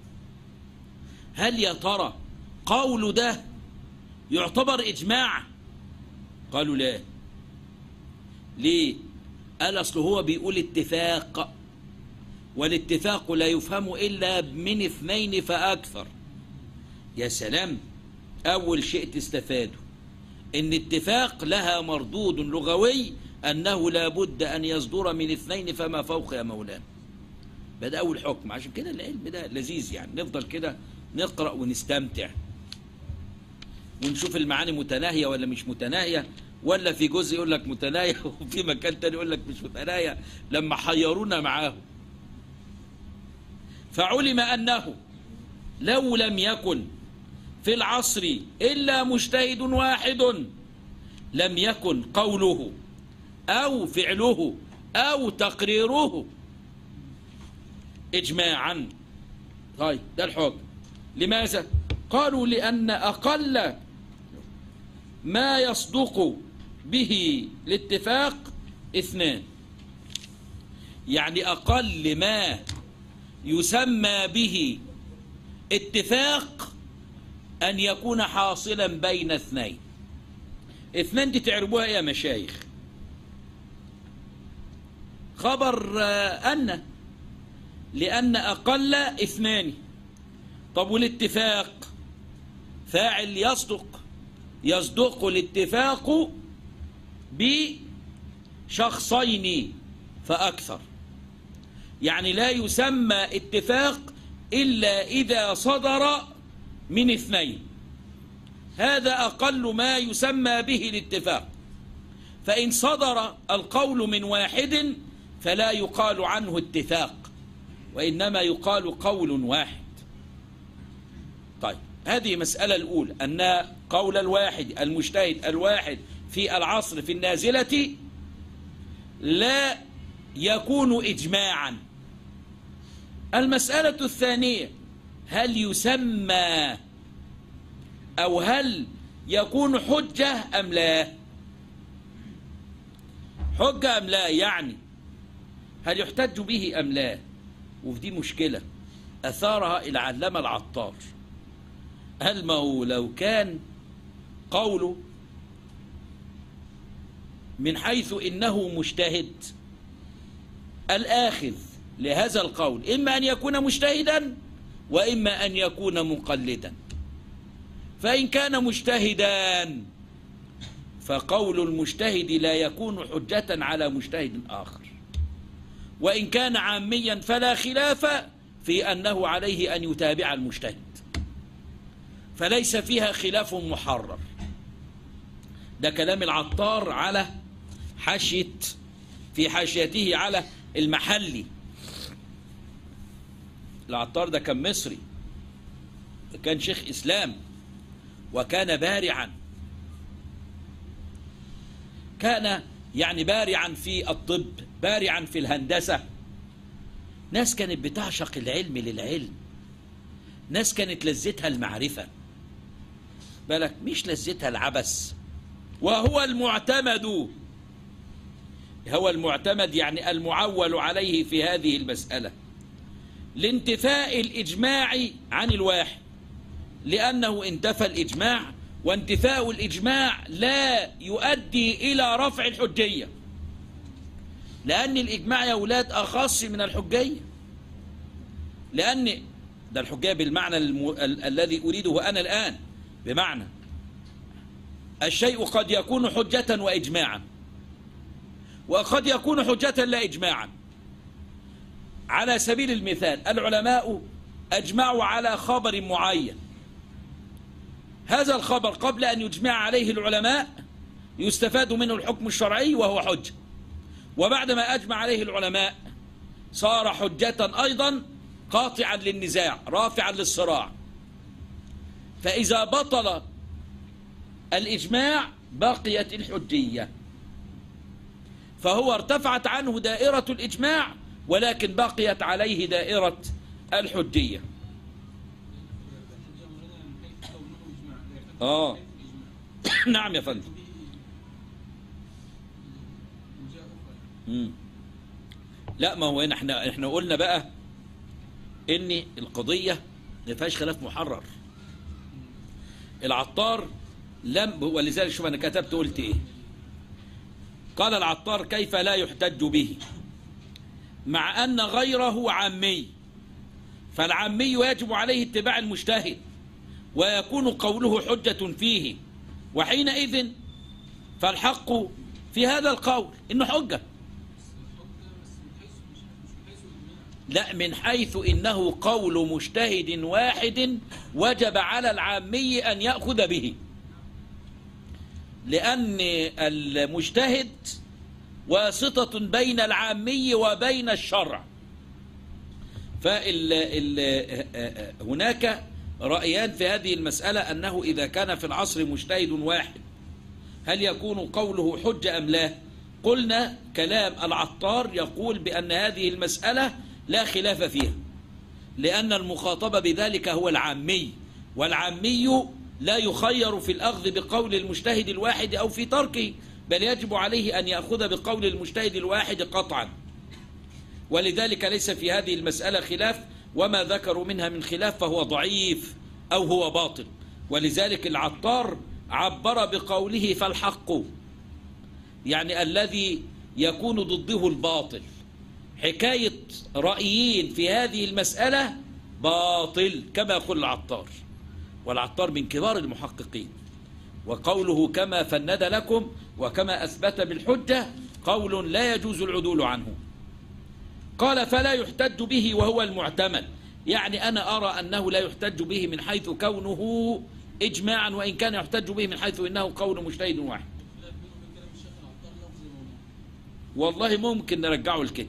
هل يا ترى قول ده يعتبر إجماع؟ قالوا لا. ليه؟ قال أصل هو بيقول اتفاق، والاتفاق لا يفهم إلا من 2 فأكثر. يا سلام، أول شيء تستفاده إن اتفاق لها مردود لغوي أنه لا بد أن يصدر من 2 فما فوق يا مولانا. بدأ أول حكم. عشان كده العلم ده لذيذ، يعني نفضل كده نقرأ ونستمتع ونشوف المعاني متناهية ولا مش متناهية، ولا في جزء يقول لك متناهية وفي مكان تاني يقول لك مش متناهية، لما حيرونا معاه. فعلم أنه لو لم يكن في العصر إلا مجتهد واحد لم يكن قوله أو فعله أو تقريره إجماعا. طيب ده الحكم. لماذا؟ قالوا لأن أقل ما يصدق به الاتفاق 2، يعني أقل ما يسمى به اتفاق أن يكون حاصلا بين 2. 2 دي تعربوها إيه يا مشايخ؟ خبر أن، لأن أقل 2. طب والاتفاق فاعل يصدق الاتفاق بشخصين فأكثر، يعني لا يسمى اتفاق إلا إذا صدر من 2. هذا أقل ما يسمى به الاتفاق. فإن صدر القول من 1 فلا يقال عنه اتفاق، وإنما يقال قول واحد. طيب هذه مسألة الأولى، أن قول الواحد المجتهد الواحد في العصر في النازلة لا يكون إجماعا. المسألة الثانية، هل يسمى أو هل يكون حجة أم لا؟ حجة أم لا، يعني هل يحتج به أم لا؟ وفي دي مشكلة أثارها العلامة العطار. هل ما هو لو كان قوله من حيث إنه مجتهد، الآخذ لهذا القول إما أن يكون مجتهدا وإما أن يكون مقلدا. فإن كان مجتهدا فقول المجتهد لا يكون حجة على مجتهد آخر، وإن كان عاميا فلا خلاف في أنه عليه أن يتابع المجتهد، فليس فيها خلاف محرر. ده كلام العطار على في حاشيته على المحلي. العطار ده كان مصري، كان شيخ إسلام، وكان بارعا، كان يعني بارعا في الطب، بارعا في الهندسة. ناس كانت بتعشق العلم للعلم، ناس كانت لذتها المعرفة، بالك مش لذتها العبث. وهو المعتمد، هو المعتمد يعني المعول عليه في هذه المسألة، لانتفاء الإجماع عن الواحد، لأنه انتفى الإجماع، وانتفاء الإجماع لا يؤدي إلى رفع الحجية، لأن الإجماع يا أولاد أخص من الحجية، لأن ده الحجية بالمعنى الذي أريده أنا الآن، بمعنى الشيء قد يكون حجة وإجماعا، وقد يكون حجة لا إجماعا. على سبيل المثال العلماء أجمعوا على خبر معين، هذا الخبر قبل أن يجمع عليه العلماء يستفاد منه الحكم الشرعي وهو حجة، وبعدما أجمع عليه العلماء صار حجة أيضا قاطعا للنزاع رافعا للصراع. فإذا بطل الإجماع بقيت الحجية، فهو ارتفعت عنه دائرة الإجماع ولكن بقيت عليه دائرة الحجية. نعم يا فندم. لا، ما هو احنا قلنا بقى ان القضية ما فيهاش خلاف محرر. العطار لم، ولذلك شوف انا كتبت قلت ايه. قال العطار: كيف لا يحتج به مع ان غيره عامي، فالعامي يجب عليه اتباع المجتهد ويكون قوله حجة فيه، وحينئذ فالحق في هذا القول انه حجة. لا، من حيث إنه قول مجتهد واحد وجب على العامي أن يأخذ به، لأن المجتهد واسطة بين العامي وبين الشرع. هناك رأيان في هذه المسألة، أنه إذا كان في العصر مجتهد واحد هل يكون قوله حجة أم لا؟ قلنا كلام العطار يقول بأن هذه المسألة لا خلاف فيها، لأن المخاطب بذلك هو العامي، والعامي لا يخير في الأخذ بقول المجتهد الواحد أو في تركه، بل يجب عليه أن يأخذ بقول المجتهد الواحد قطعا. ولذلك ليس في هذه المسألة خلاف، وما ذكروا منها من خلاف فهو ضعيف أو هو باطل. ولذلك العطار عبر بقوله فالحق، يعني الذي يكون ضده الباطل. حكاية رأيين في هذه المسألة باطل كما يقول العطار، والعطار من كبار المحققين، وقوله كما فند لكم وكما أثبت بالحجة قول لا يجوز العدول عنه. قال: فلا يحتج به وهو المعتمد، يعني أنا أرى أنه لا يحتج به من حيث كونه إجماعا، وإن كان يحتج به من حيث إنه قول مجتهد واحد. والله ممكن نرجعه لكده.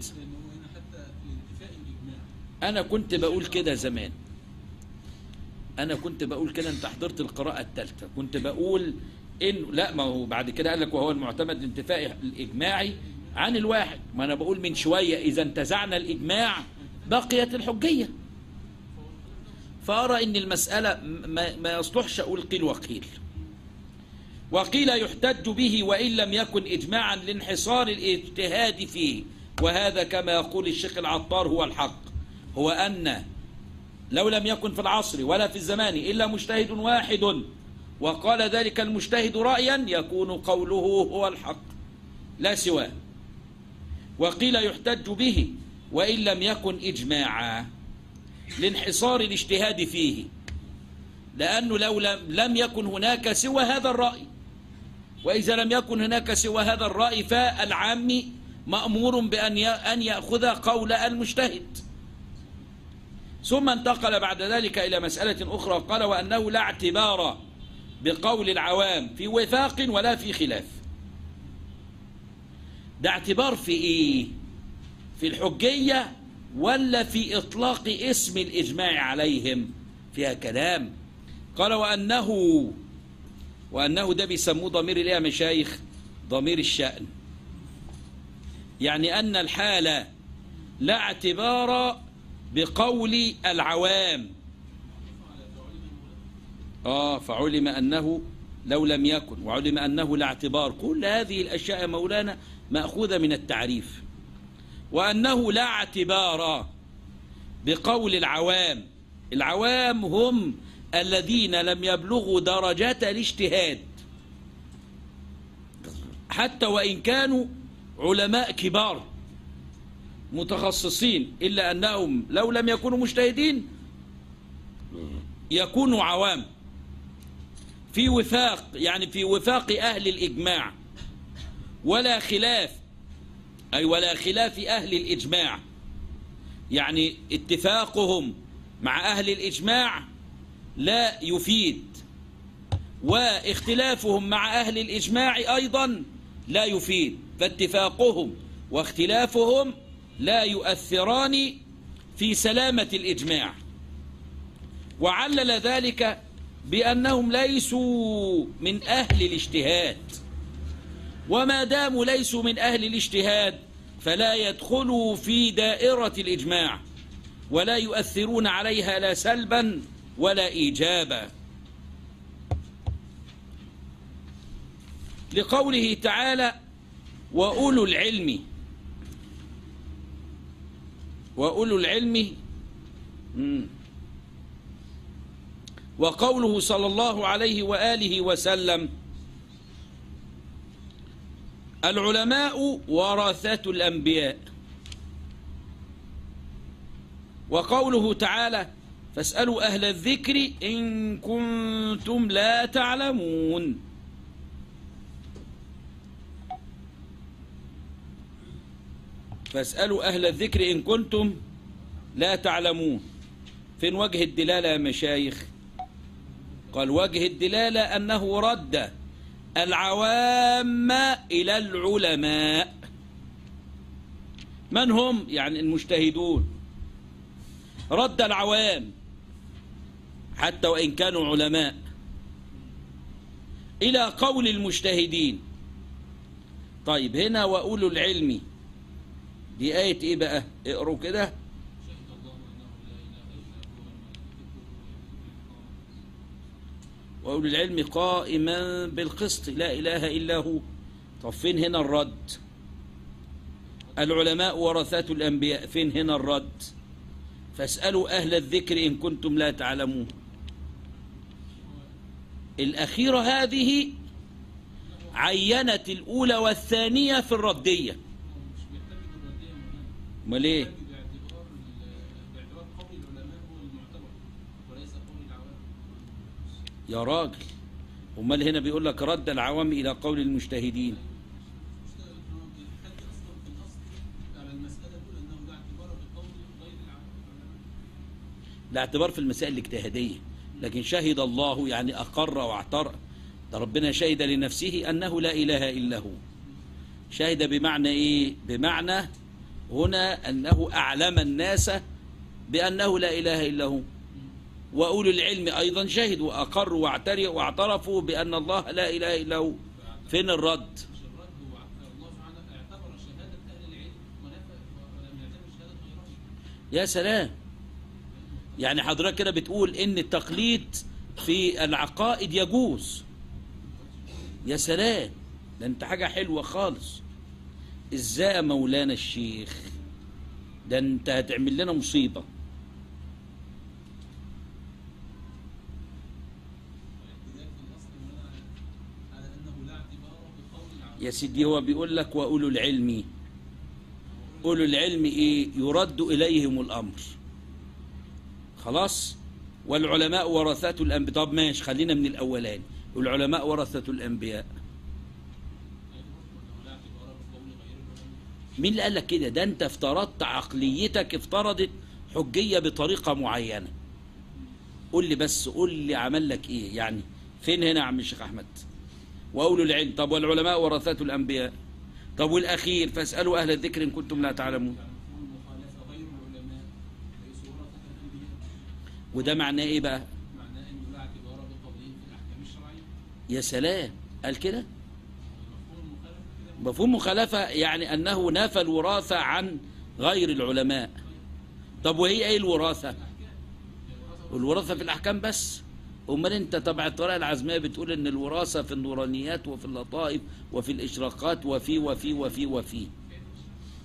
أنا كنت بقول كده زمان، أنا كنت بقول كده، أنت حضرت القراءة الثالثة، كنت بقول إنه لا، ما هو بعد كده قال لك وهو المعتمد انتفاء الإجماعي عن الواحد. ما أنا بقول من شوية إذا انتزعنا الإجماع بقيت الحجية. فأرى إن المسألة ما يصلحش أقول قيل وقيل. وقيل يحتج به وإن لم يكن إجماعا لانحصار الاجتهاد فيه، وهذا كما يقول الشيخ العطار هو الحق، هو أن لو لم يكن في العصر ولا في الزمان إلا مجتهد واحد وقال ذلك المجتهد رأيا يكون قوله هو الحق لا سواه. وقيل يحتج به وإن لم يكن إجماعا لانحصار الاجتهاد فيه، لأنه لو لم يكن هناك سوى هذا الرأي، وإذا لم يكن هناك سوى هذا الرأي فالعام مأمور بأن يأخذ قول المجتهد. ثم انتقل بعد ذلك إلى مسألة أخرى، قال: وأنه لا اعتبار بقول العوام في وفاق ولا في خلاف. ده اعتبار في إيه؟ في الحجية ولا في إطلاق اسم الإجماع عليهم؟ فيها كلام. قال: وأنه ده بيسموه ضمير إيه يا مشايخ؟ ضمير الشأن، يعني أن الحالة لا اعتبار بقول العوام. فعلم أنه لو لم يكن، وعلم أنه لا اعتبار. كل هذه الأشياء يا مولانا مأخوذة من التعريف. وأنه لا اعتبار بقول العوام. العوام هم الذين لم يبلغوا درجات الاجتهاد حتى وإن كانوا علماء كبار متخصصين، إلا أنهم لو لم يكونوا مجتهدين يكونوا عوام في وفاق، يعني في وفاق أهل الإجماع ولا خلاف، أي ولا خلاف أهل الإجماع، يعني اتفاقهم مع أهل الإجماع لا يفيد، واختلافهم مع أهل الإجماع أيضا لا يفيد، فاتفاقهم واختلافهم لا يؤثران في سلامة الإجماع. وعلل ذلك بأنهم ليسوا من أهل الاجتهاد، وما داموا ليسوا من أهل الاجتهاد فلا يدخلوا في دائرة الإجماع ولا يؤثرون عليها لا سلبا ولا إيجابا، لقوله تعالى وأولو العلم. وأولو العلم وقوله صلى الله عليه وآله وسلم العلماء ورثة الأنبياء. وقوله تعالى فاسألوا أهل الذكر إن كنتم لا تعلمون. فاسألوا أهل الذكر إن كنتم لا تعلمون. فين وجه الدلالة يا مشايخ؟ قال وجه الدلالة أنه رد العوام إلى العلماء. من هم؟ يعني المجتهدون. رد العوام حتى وإن كانوا علماء إلى قول المجتهدين. طيب هنا وأولو العلم دي آية إيه بقى؟ اقروا كده. وأولو العلم قائما بالقسط لا إله إلا هو. طب فين هنا الرد؟ العلماء ورثة الأنبياء، فين هنا الرد؟ فاسألوا أهل الذكر إن كنتم لا تعلمون. الأخيرة هذه عينت الأولى والثانية في الردية. امال ايه؟ يا راجل امال هنا بيقول لك رد العوام الى قول المجتهدين. لا اعتبار في المسائل الاجتهاديه، لكن شهد الله يعني اقر واعترف. ده ربنا شهد لنفسه انه لا اله الا هو. شهد بمعنى ايه؟ بمعنى هنا أنه أعلم الناس بأنه لا إله إلا هو. وأولو العلم أيضا شهدوا وأقروا واعترفوا بأن الله لا إله إلا هو. فين الرد؟ يا سلام، يعني حضرتك كده بتقول إن التقليد في العقائد يجوز. يا سلام، ده أنت حاجة حلوة خالص. ازاي يا مولانا الشيخ؟ ده انت هتعمل لنا مصيبة. يا سيدي هو بيقول لك وأولو العلم. أولو العلم ايه؟ يرد إليهم الأمر. خلاص. والعلماء ورثة الأنبياء. طب ماشي، خلينا من الأولاني. والعلماء ورثة الأنبياء. مين اللي قال لك كده؟ ده انت افترضت، عقليتك افترضت حجية بطريقة معينة. قول لي بس، قول لي عمل لك ايه يعني؟ فين هنا يا عم الشيخ احمد؟ واولو العلم. طب والعلماء ورثة الانبياء. طب والاخير فاسألوا اهل الذكر ان كنتم لا تعلمون. وده معناه ايه بقى؟ معناه انه لا اعتبار بقولهم في الاحكام الشرعية. يا سلام، قال كده؟ مفهوم مخالفة يعني أنه نفى الوراثة عن غير العلماء. طب وهي أي الوراثة؟ الوراثة في الأحكام بس. أمال أنت تبع الطريقة العزمية بتقول إن الوراثة في النورانيات وفي اللطائف وفي الإشراقات وفي.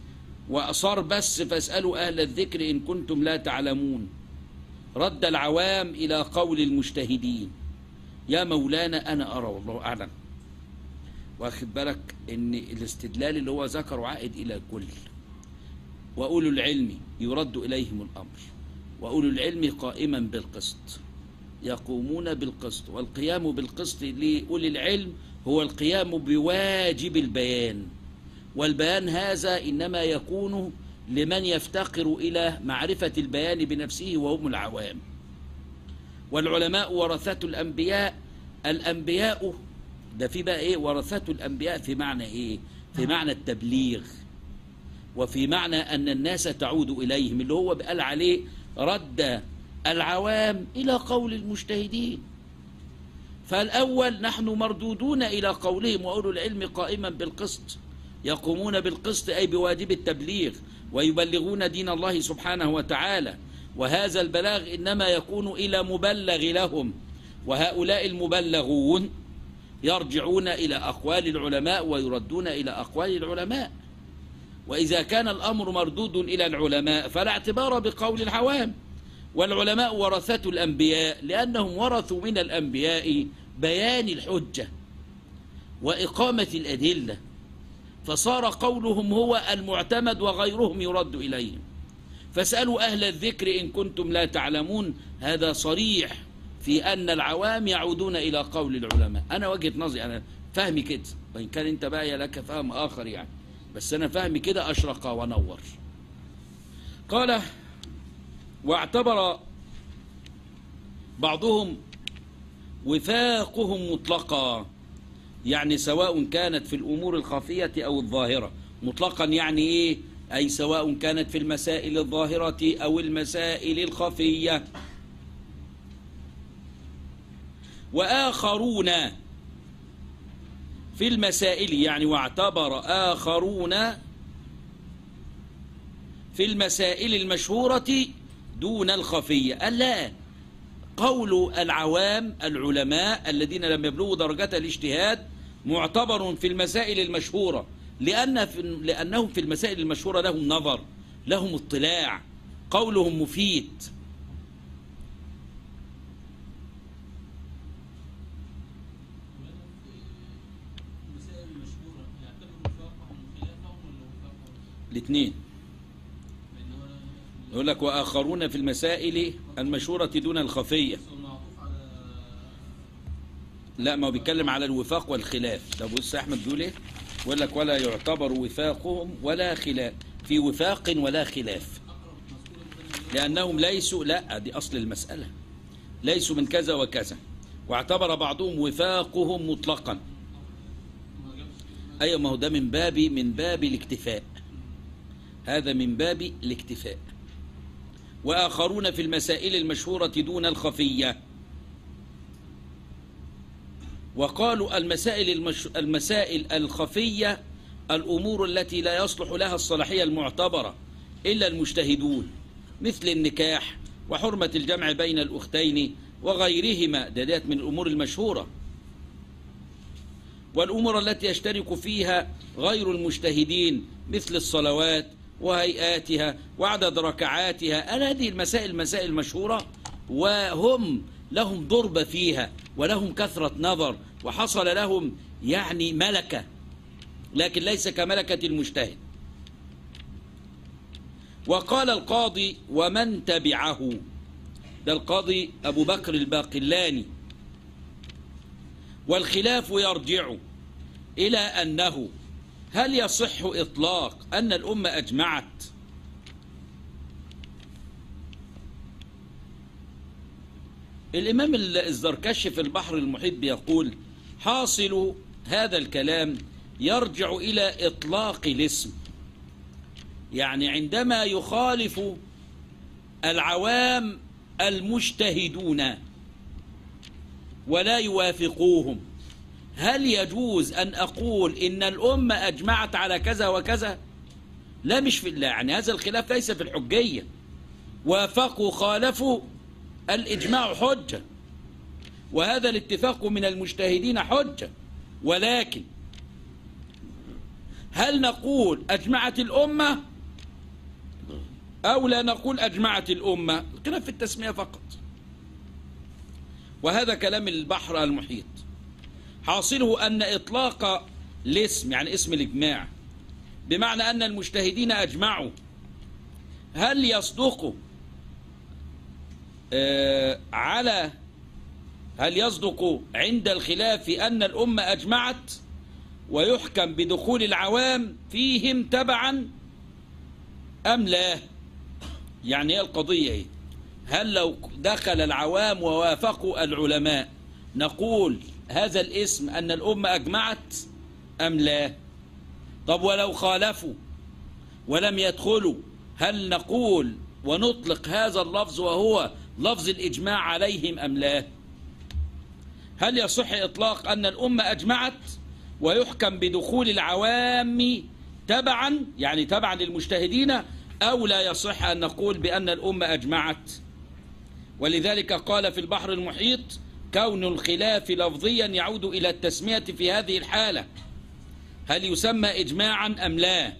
وأصار بس فاسألوا أهل الذكر إن كنتم لا تعلمون، رد العوام إلى قول المجتهدين. يا مولانا أنا أرى والله أعلم، واخد بالك إن الاستدلال اللي هو ذكره عائد إلى الكل. وأولو العلم يرد إليهم الأمر، وأولو العلم قائما بالقسط، يقومون بالقسط. والقيام بالقسط لأولي العلم هو القيام بواجب البيان، والبيان هذا إنما يكون لمن يفتقر إلى معرفة البيان بنفسه وهم العوام. والعلماء ورثة الأنبياء. الأنبياء ده في بقى إيه؟ ورثة الأنبياء في معنى إيه؟ في معنى التبليغ، وفي معنى أن الناس تعود إليهم، اللي هو قال عليه رد العوام إلى قول المجتهدين. فالأول نحن مردودون إلى قولهم وأولو العلم قائما بالقسط، يقومون بالقسط أي بواجب التبليغ، ويبلغون دين الله سبحانه وتعالى. وهذا البلاغ إنما يكون إلى مبلغ لهم، وهؤلاء المبلغون يرجعون إلى أقوال العلماء ويردون إلى أقوال العلماء. وإذا كان الأمر مردود إلى العلماء فلا اعتبار بقول العوام. والعلماء ورثة الأنبياء لأنهم ورثوا من الأنبياء بيان الحجة وإقامة الأدلة، فصار قولهم هو المعتمد وغيرهم يرد إليهم. فاسألوا أهل الذكر إن كنتم لا تعلمون، هذا صريح في أن العوام يعودون إلى قول العلماء. أنا وجهة نظري، أنا فهمي كده، وإن كان أنت بقى لك فهم آخر يعني، بس أنا فهمي كده أشرق ونور. قال واعتبر بعضهم وفاقهم مطلقا، يعني سواء كانت في الأمور الخفية أو الظاهرة. مطلقا يعني إيه؟ أي سواء كانت في المسائل الظاهرة أو المسائل الخفية. وآخرون في المسائل، يعني واعتبر آخرون في المسائل المشهورة دون الخفية. قال لا، قول العوام العلماء الذين لم يبلغوا درجة الاجتهاد معتبر في المسائل المشهورة، لأنهم في المسائل المشهورة لهم نظر، لهم اطلاع، قولهم مفيد. الاثنين يقول لك وآخرون في المسائل المشهورة دون الخفية. لا، ما هو بيتكلم على الوفاق والخلاف. ده بص أحمد بيقول ايه؟ يقول لك ولا يعتبر وفاقهم ولا خلاف، في وفاق ولا خلاف، لأنهم ليسوا، لا دي أصل المسألة، ليسوا من كذا وكذا. واعتبر بعضهم وفاقهم مطلقا. أيوة، ما هو ده من باب الاكتفاء، هذا من باب الاكتفاء. وآخرون في المسائل المشهورة دون الخفية. وقالوا المسائل الخفية الأمور التي لا يصلح لها الصلاحية المعتبرة إلا المجتهدون، مثل النكاح وحرمة الجمع بين الأختين وغيرهما، ديت من الأمور المشهورة. والأمور التي يشترك فيها غير المجتهدين مثل الصلوات وهيئاتها وعدد ركعاتها. هذه المسائل مشهورة، وهم لهم ضرب فيها ولهم كثرة نظر، وحصل لهم يعني ملكة، لكن ليس كملكة المجتهد. وقال القاضي ومن تبعه، ده القاضي أبو بكر الباقلاني، والخلاف يرجع إلى أنه هل يصح إطلاق أن الأمة أجمعت الإمام الزركشي في البحر المحيط بيقول حاصل هذا الكلام يرجع إلى إطلاق الاسم، يعني عندما يخالف العوام المجتهدون ولا يوافقوهم، هل يجوز أن أقول إن الأمة أجمعت على كذا وكذا؟ لا، مش في الله، يعني هذا الخلاف ليس في الحجية. وافقوا خالفوا، الإجماع حجة، وهذا الاتفاق من المجتهدين حجة. ولكن هل نقول أجمعت الأمة أو لا نقول أجمعت الأمة، الخلاف في التسمية فقط. وهذا كلام البحر المحيط. حاصله أن إطلاق الاسم يعني اسم الإجماع بمعنى أن المجتهدين أجمعوا، هل يصدق هل يصدق عند الخلاف أن الأمة أجمعت ويحكم بدخول العوام فيهم تبعا أم لا؟ يعني هي القضية إيه؟ هل لو دخل العوام ووافقوا العلماء نقول هذا الاسم أن الأمة أجمعت أم لا؟ طب ولو خالفوا ولم يدخلوا هل نقول ونطلق هذا اللفظ وهو لفظ الإجماع عليهم أم لا؟ هل يصح إطلاق أن الأمة أجمعت ويحكم بدخول العوام تبعا يعني تبعا للمجتهدين، أو لا يصح أن نقول بأن الأمة أجمعت؟ ولذلك قال في البحر المحيط: كون الخلاف لفظيا يعود إلى التسمية في هذه الحالة، هل يسمى إجماعا أم لا؟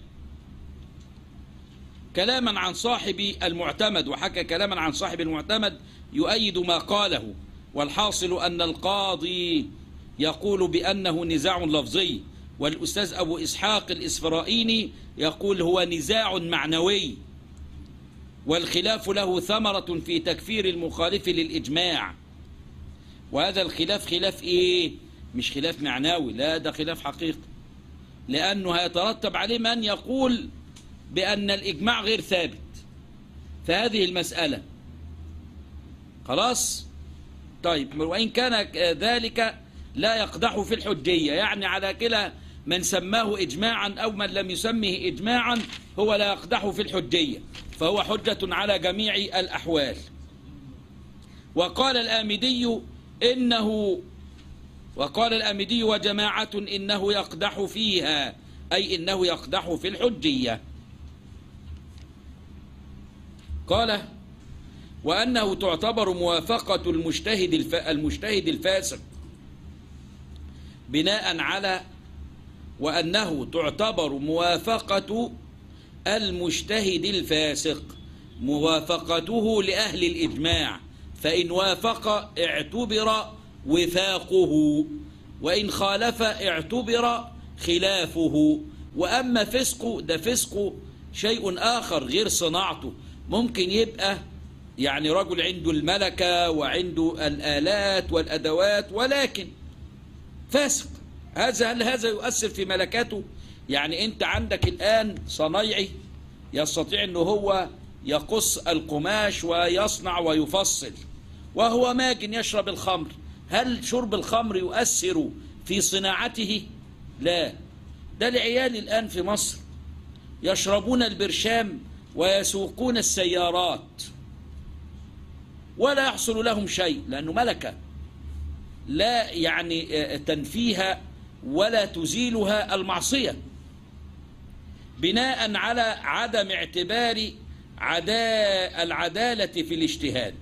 كلاما عن صاحب المعتمد، وحكى كلاما عن صاحب المعتمد يؤيد ما قاله. والحاصل أن القاضي يقول بأنه نزاع لفظي، والأستاذ أبو إسحاق الإسفرائيني يقول هو نزاع معنوي، والخلاف له ثمرة في تكفير المخالف للإجماع. وهذا الخلاف خلاف إيه؟ مش خلاف معنوي، لا ده خلاف حقيقي، لأنه هيترتب عليه من يقول بأن الإجماع غير ثابت فهذه المسألة. خلاص؟ طيب، وإن كان ذلك لا يقدح في الحجية، يعني على كلا من سماه إجماعا أو من لم يسمه إجماعا هو لا يقدح في الحجية، فهو حجة على جميع الأحوال. وقال الآمدي وجماعة إنه يقدح فيها، أي إنه يقدح في الحجية. قال: وأنه تعتبر موافقة المجتهد الفاسق بناء على وأنه تعتبر موافقة المجتهد الفاسق موافقته لأهل الإجماع، فإن وافق اعتبر وفاقه، وإن خالف اعتبر خلافه. وأما فسقه ده فسقه شيء آخر غير صناعته، ممكن يبقى يعني رجل عنده الملكة وعنده الآلات والأدوات ولكن فاسق. هل هذا يؤثر في ملكاته؟ يعني أنت عندك الآن صنايعي يستطيع أنه هو يقص القماش ويصنع ويفصل، وهو ماجن يشرب الخمر، هل شرب الخمر يؤثر في صناعته؟ لا. ده العيال الآن في مصر يشربون البرشام ويسوقون السيارات ولا يحصل لهم شيء، لأنه ملكة لا يعني تنفيها ولا تزيلها المعصية، بناء على عدم اعتبار العدالة في الاجتهاد،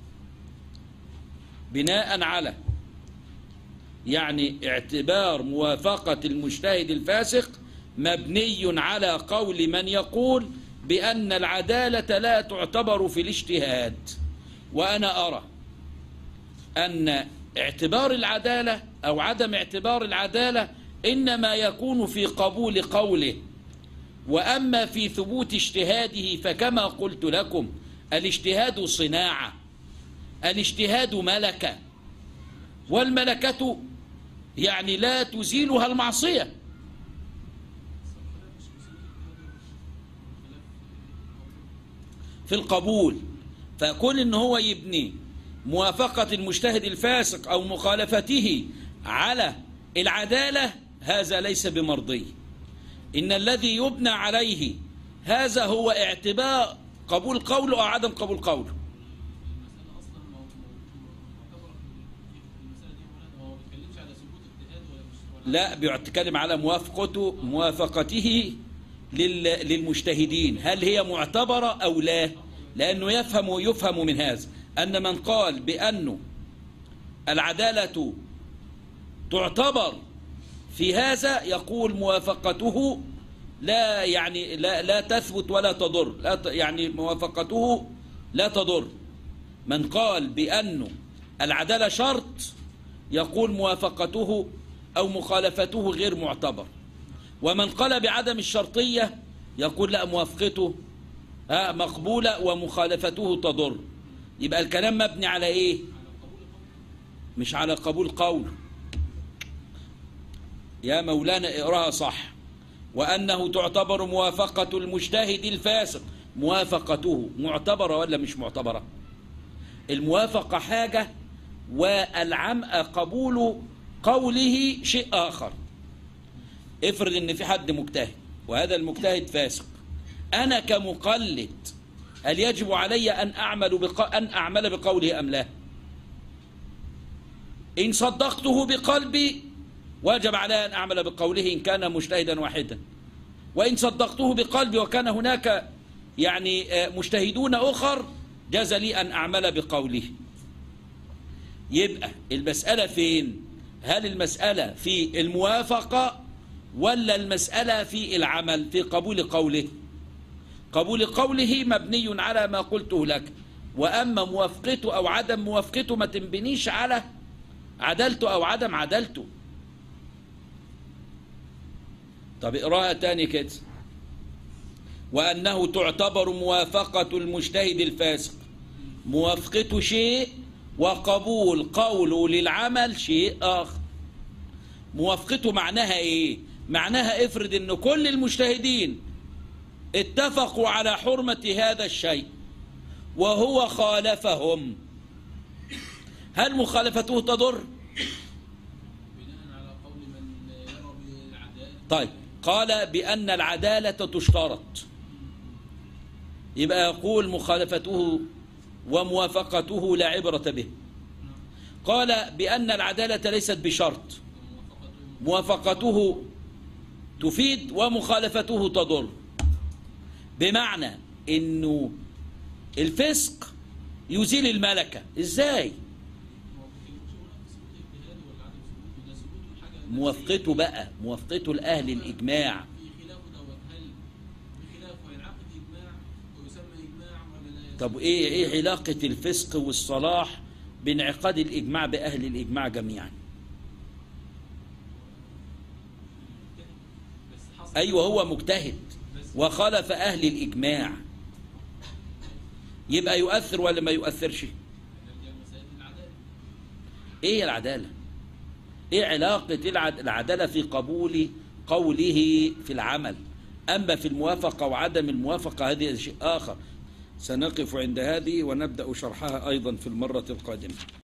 بناء على يعني اعتبار موافقة المجتهد الفاسق مبني على قول من يقول بأن العدالة لا تعتبر في الاجتهاد. وأنا أرى أن اعتبار العدالة أو عدم اعتبار العدالة إنما يكون في قبول قوله، وأما في ثبوت اجتهاده فكما قلت لكم الاجتهاد صناعة، الاجتهاد ملكة، والملكة يعني لا تزيلها المعصية. في القبول، فكون إن هو يبني موافقة المجتهد الفاسق أو مخالفته على العدالة هذا ليس بمرضي. إن الذي يبنى عليه هذا هو اعتبار قبول قوله أو عدم قبول قوله. لا، بيتكلم على موافقته للمجتهدين، هل هي معتبرة أو لا؟ لأنه يفهم من هذا أن من قال بأن العدالة تعتبر في هذا يقول موافقته لا يعني لا تثبت ولا تضر، يعني موافقته لا تضر. من قال بأنه العدالة شرط يقول موافقته أو مخالفته غير معتبر، ومن قال بعدم الشرطية يقول لا، موافقته مقبولة ومخالفته تضر. يبقى الكلام مبني على إيه؟ مش على قبول قول. يا مولانا اقراها صح. وأنه تعتبر موافقة المجتهد الفاسق. موافقته معتبرة ولا مش معتبرة؟ الموافقة حاجة قبول قوله شيء آخر. افرض ان في حد مجتهد وهذا المجتهد فاسق، أنا كمقلد هل يجب علي أن أعمل بقوله أم لا؟ إن صدقته بقلبي واجب علي أن أعمل بقوله إن كان مجتهدا واحدا، وإن صدقته بقلبي وكان هناك يعني مجتهدون أخر جاز لي أن أعمل بقوله. يبقى المسألة فين؟ هل المسألة في الموافقة ولا المسألة في العمل في قبول قوله؟ قبول قوله مبني على ما قلته لك، وأما موافقته أو عدم موافقته ما تنبنيش على عدلته أو عدم عدلته. طب اقراها تاني كده. وأنه تعتبر موافقة المجتهد الفاسق موافقته شيء وقبول قوله للعمل شيء آخر. موافقته معناها إيه؟ معناها افرض أن كل المجتهدين اتفقوا على حرمة هذا الشيء وهو خالفهم، هل مخالفته تضر؟ بناء على قول من يرى بالعدالة. طيب قال بأن العدالة تشترط، يبقى يقول مخالفته وموافقته لا عبرة به. قال بأن العدالة ليست بشرط، موافقته تفيد ومخالفته تضر. بمعنى انه الفسق يزيل الملكة. ازاي؟ موافقته بقى، موافقته لأهل الإجماع. في خلافه دوت، هل بخلافه ينعقد إجماع ويسمى إجماع ولا لا؟ طب ايه علاقة الفسق والصلاح بانعقاد الإجماع بأهل الإجماع جميعا؟ أيوة هو مجتهد وخالف أهل الإجماع، يبقى يؤثر ولا ما يؤثرش؟ ايه العدالة؟ ايه علاقة العدالة في قبول قوله في العمل؟ أما في الموافقة وعدم الموافقة هذه شيء آخر. سنقف عند هذه ونبدأ شرحها أيضا في المرة القادمة.